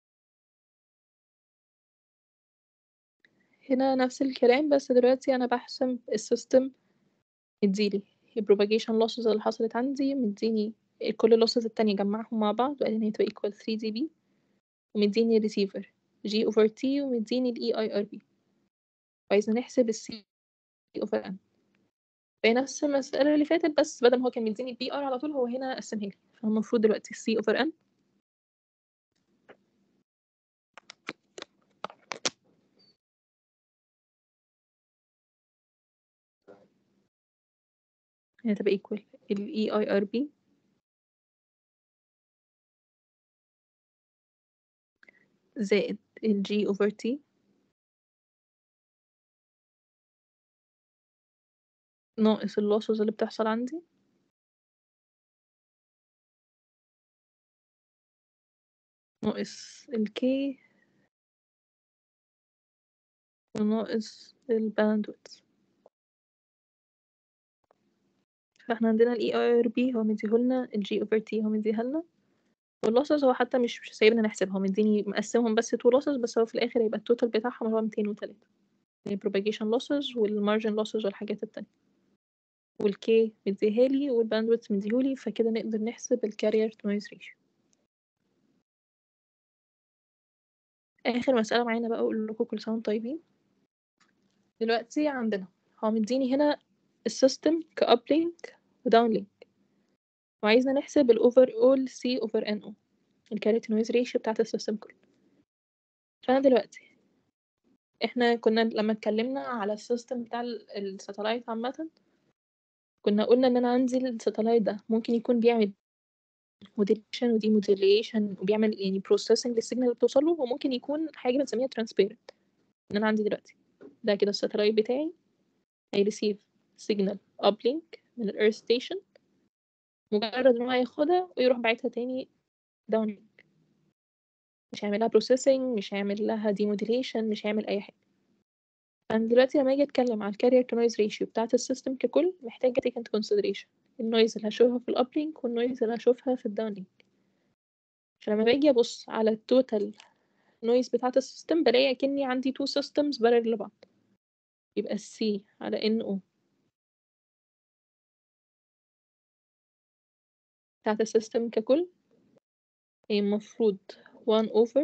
هنا نفس الكلام، بس دلوقتي انا بحسب السيستم مديلي البروباجيشن لوسز اللي حصلت عندي، مديني كل اللوسز التانية جمعهم مع بعض وقال ان هي تبقى equal ثري دي بي، ومديني الريسيفر جي اوفر تي، ومديني الاي اي ار بي، وعايزة نحسب السي اوفر ان. فهي نفس المسألة اللي فاتت، بس بدل ما هو كان مديني البي ار على طول، هو هنا قسمها لي. فالمفروض دلوقتي السي اوفر ان هي تبقى equal الاي اي ار بي زائد الجي اوفر تي ناقص اللوسز اللي بتحصل عندي ناقص الكي وناقص الباندويث. فاحنا عندنا ال إي آي آر بي هو مديهولنا، ال G over T هو مديها لنا، واللوسز هو حتى مش مش سايبنا نحسبها، هو مديني مقسمهم بس تو لوسز، بس هو في الآخر هيبقى التوتال بتاعهم هو ميتين وتلاتة، ال propagation losses وال margin losses والحاجات التانية، وال K مديها لي وال bandwidth مديهولي، فكده نقدر نحسب ال carrier to noise ratio. آخر مسألة معانا بقى أقول لكم كل سنة وانتم طيبين. دلوقتي عندنا هو مديني هنا السيستم كuplink وdownlink، وعايزنا نحسب ال overall C over N O، ال carrier to noise ratio بتاعت السيستم كله. فأنا دلوقتي احنا كنا لما اتكلمنا على السيستم بتاع الساتلايت عامة، كنا قلنا ان انا عندي الساتلايت ده ممكن يكون بيعمل موديليشن ودي موديليشن وبيعمل يعني بروسيسنج للسيجنال اللي بتوصل له، وممكن يكون حاجة بنسميها ترانسبيرنت. ان انا عندي دلوقتي ده كده الساتلايت بتاعي هيريسيف سيجنال uplink من الارث ستيشن، مجرد ان هو هياخدها ويروح باعتها تاني downlink، مش هيعمل لها بروسيسنج، مش هيعمل لها دي موديليشن، مش هيعمل اي حاجة. أنا دلوقتي لما أجي أتكلم على الكارير تو نويز ريشيو بتاعة السيستم ككل، محتاجة take into consideration النويز اللي هشوفها في الأبلينك والنويز اللي هشوفها في الداونلينك. فلما باجي أبص على التوتال نويز بتاعة السيستم بلاقي أكني عندي two systems parallel لبعض، يبقى C على إن أو بتاعة السيستم ككل هي المفروض one over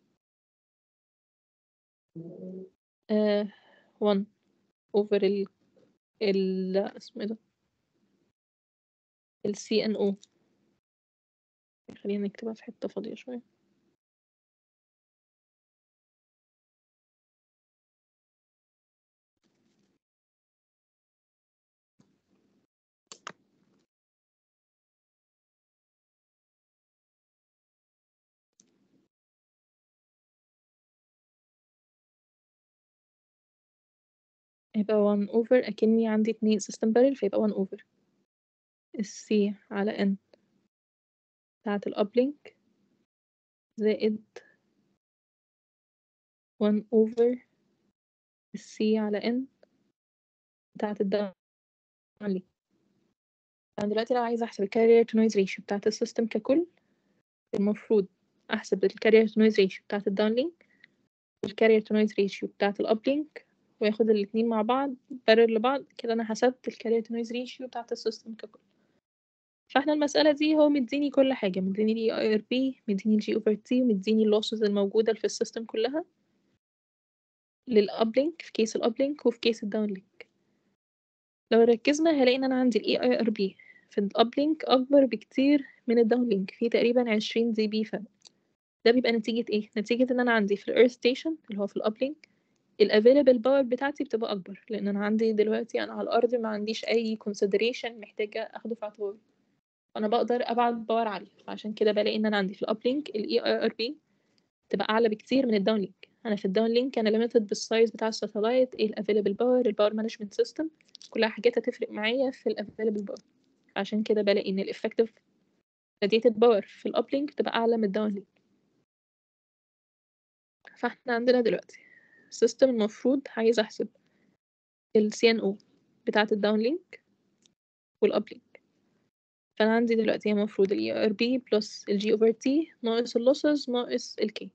uh, one over ال ال اسمه ايه ده ال سي إن أو. خلينا نكتبها في حتة فاضية شوية. يبقى one over أكني عندي اتنين system parallel، فيبقى one over السي على N بتاعة الأبلينك زائد one over السي على N بتاعة الداونلينك. أنا دلوقتي لو عايزة أحسب الكارير تو نويز ريشيو بتاعة السيستم ككل، المفروض أحسب الكارير تو نويز ريشيو بتاعة الداونلينك والكارير تو نويز ريشيو بتاعة الأبلينك، وياخد الاتنين مع بعض بارل لبعض، كده أنا حسبت الكارير تو نويز ريشيو بتاعة السيستم ككل. فاحنا المسألة دي هو مديني كل حاجة، مديني ال إي آي آر بي، مديني ال G over T، ومديني اللوسز الموجودة في السيستم كلها للأبلينك في كيس الأبلينك وفي كيس الداونلينك. لو ركزنا هلاقي ان انا عندي ال إي آي آر بي في الأبلينك أكبر بكتير من الداونلينك، في تقريبا عشرين دي بي فرق. ده بيبقى نتيجة ايه؟ نتيجة ان انا عندي في الإيرث ستيشن اللي هو في الأبلينك ال available power بتاعتي بتبقى أكبر، لأن أنا عندي دلوقتي أنا على الأرض ما عنديش أي consideration محتاجة أخده في اعتباري، أنا بقدر أبعت باور عالية، فعشان كده بلاقي ان انا عندي في الأبلينك ال إي آي آر بي تبقى أعلى بكتير من الداونلينك. أنا في الداونلينك أنا limited بالسايز بتاع الساتلايت، ايه ال available power، ال power management system، كلها حاجات هتفرق معايا في ال available power. عشان كده بلاقي ان ال effective radiated power في الأبلينك تبقى أعلى من الداونلينك. فاحنا عندنا دلوقتي system المفروض عايز أحسب ال سي إن أو بتاعة الداونلينك والأبلينك. فأنا عندي دلوقتي المفروض ال إي آر بي plus ال G over T ناقص ال losses ناقص ال K،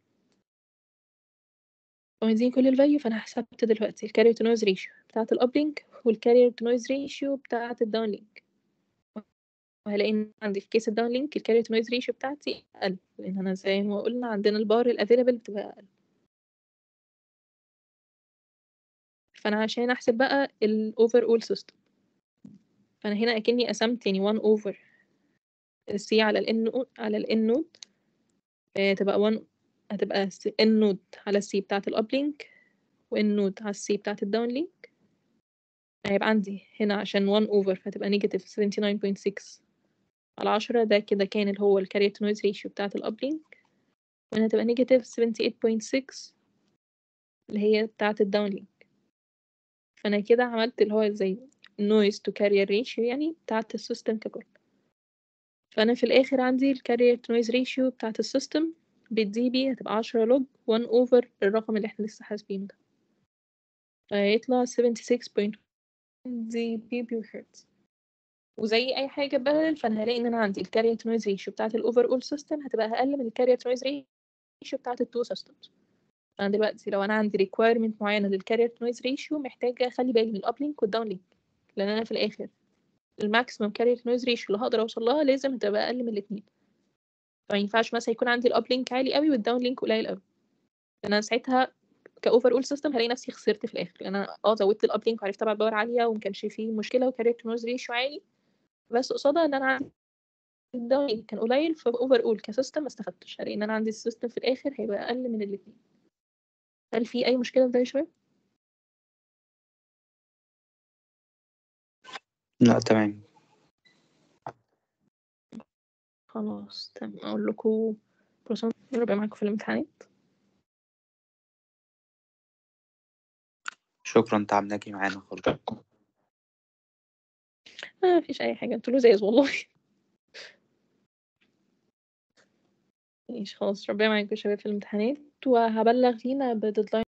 ومدين كل الفاليو. فأنا حسبت دلوقتي ال carrier to noise ratio بتاعة الأبلينك وال carrier to noise ratio بتاعة الداونلينك، وهلاقي إن عندي في كيس الداونلينك ال carrier to noise ratio بتاعتي أقل، لأن أنا زي ما قلنا عندنا البار ال available بتبقى أقل. فأنا عشان أحسب بقى ال overall system، فأنا هنا أكني قسمت يعني one over ال C على ال N node على ال N node، تبقى one هتبقى N node على ال C بتاعة الأبلينك و N node على ال C بتاعة الداونلينك. هيبقى عندي هنا عشان one over فتبقى negative seventy nine point six على عشرة، ده كده كان اللي هو ال carrier to noise ratio بتاعة الأبلينك، وهنا هتبقى negative seventy eight point six اللي هي بتاعة الداونلينك. فأنا كده عملت اللي هو زي noise to carrier ratio يعني بتاعة السيستم ككل. فأنا في الآخر عندي ال carrier to noise ratio بتاعة السيستم بالدي بي هتبقى عشرة لوج one over الرقم اللي احنا لسه حاسبينه ده، فهيطلع seventy six point one دي بي بير هرتز. وزي اي حاجه بارل، فانا هلاقي ان انا عندي الكارير تو نويز ريشيو بتاعه الاوفر اول سيستم هتبقى اقل من الكارير تو نويز ريشيو بتاعه التو سيستمز. انا دلوقتي لو انا عندي ريكويرمنت معينه للكارير تو نويز ريشيو، محتاجه اخلي بالي من الاب لينك والداون لينك، لان انا في الاخر الماكسيمم كارير تو نويز ريشيو اللي هقدر اوصل لها لازم تبقى اقل من الاثنين. فما ينفعش مثلا يكون عندي الاب لينك عالي قوي والداون لينك قليل قوي، لان انا ساعتها كاوفر اول سيستم هلاقي نفسي خسرت في الاخر، لان انا اه زودت الاب لينك وعرفت ابعت باور عاليه وما كانش فيه مشكله وكارير تو نويز ريشيو عالي، بس قصادها ان انا عندي الداون لينك كان قليل، فاوفر اول كسيستم ما استفدتش، هلاقي ان انا عندي السيستم في الاخر هيبقى اقل من الاثنين. هل في اي مشكله في ده يا شباب؟ لا تمام. خلاص تمام، اقول لكم بروسون ربنا معاكم في الامتحانات. شكرا تعبناكي معانا خالص. ما فيش اي حاجه، انتوا لزاز والله. ماشي خلاص، ربنا معاكم يا شباب في الامتحانات، وهبلغ لينا بديدلاين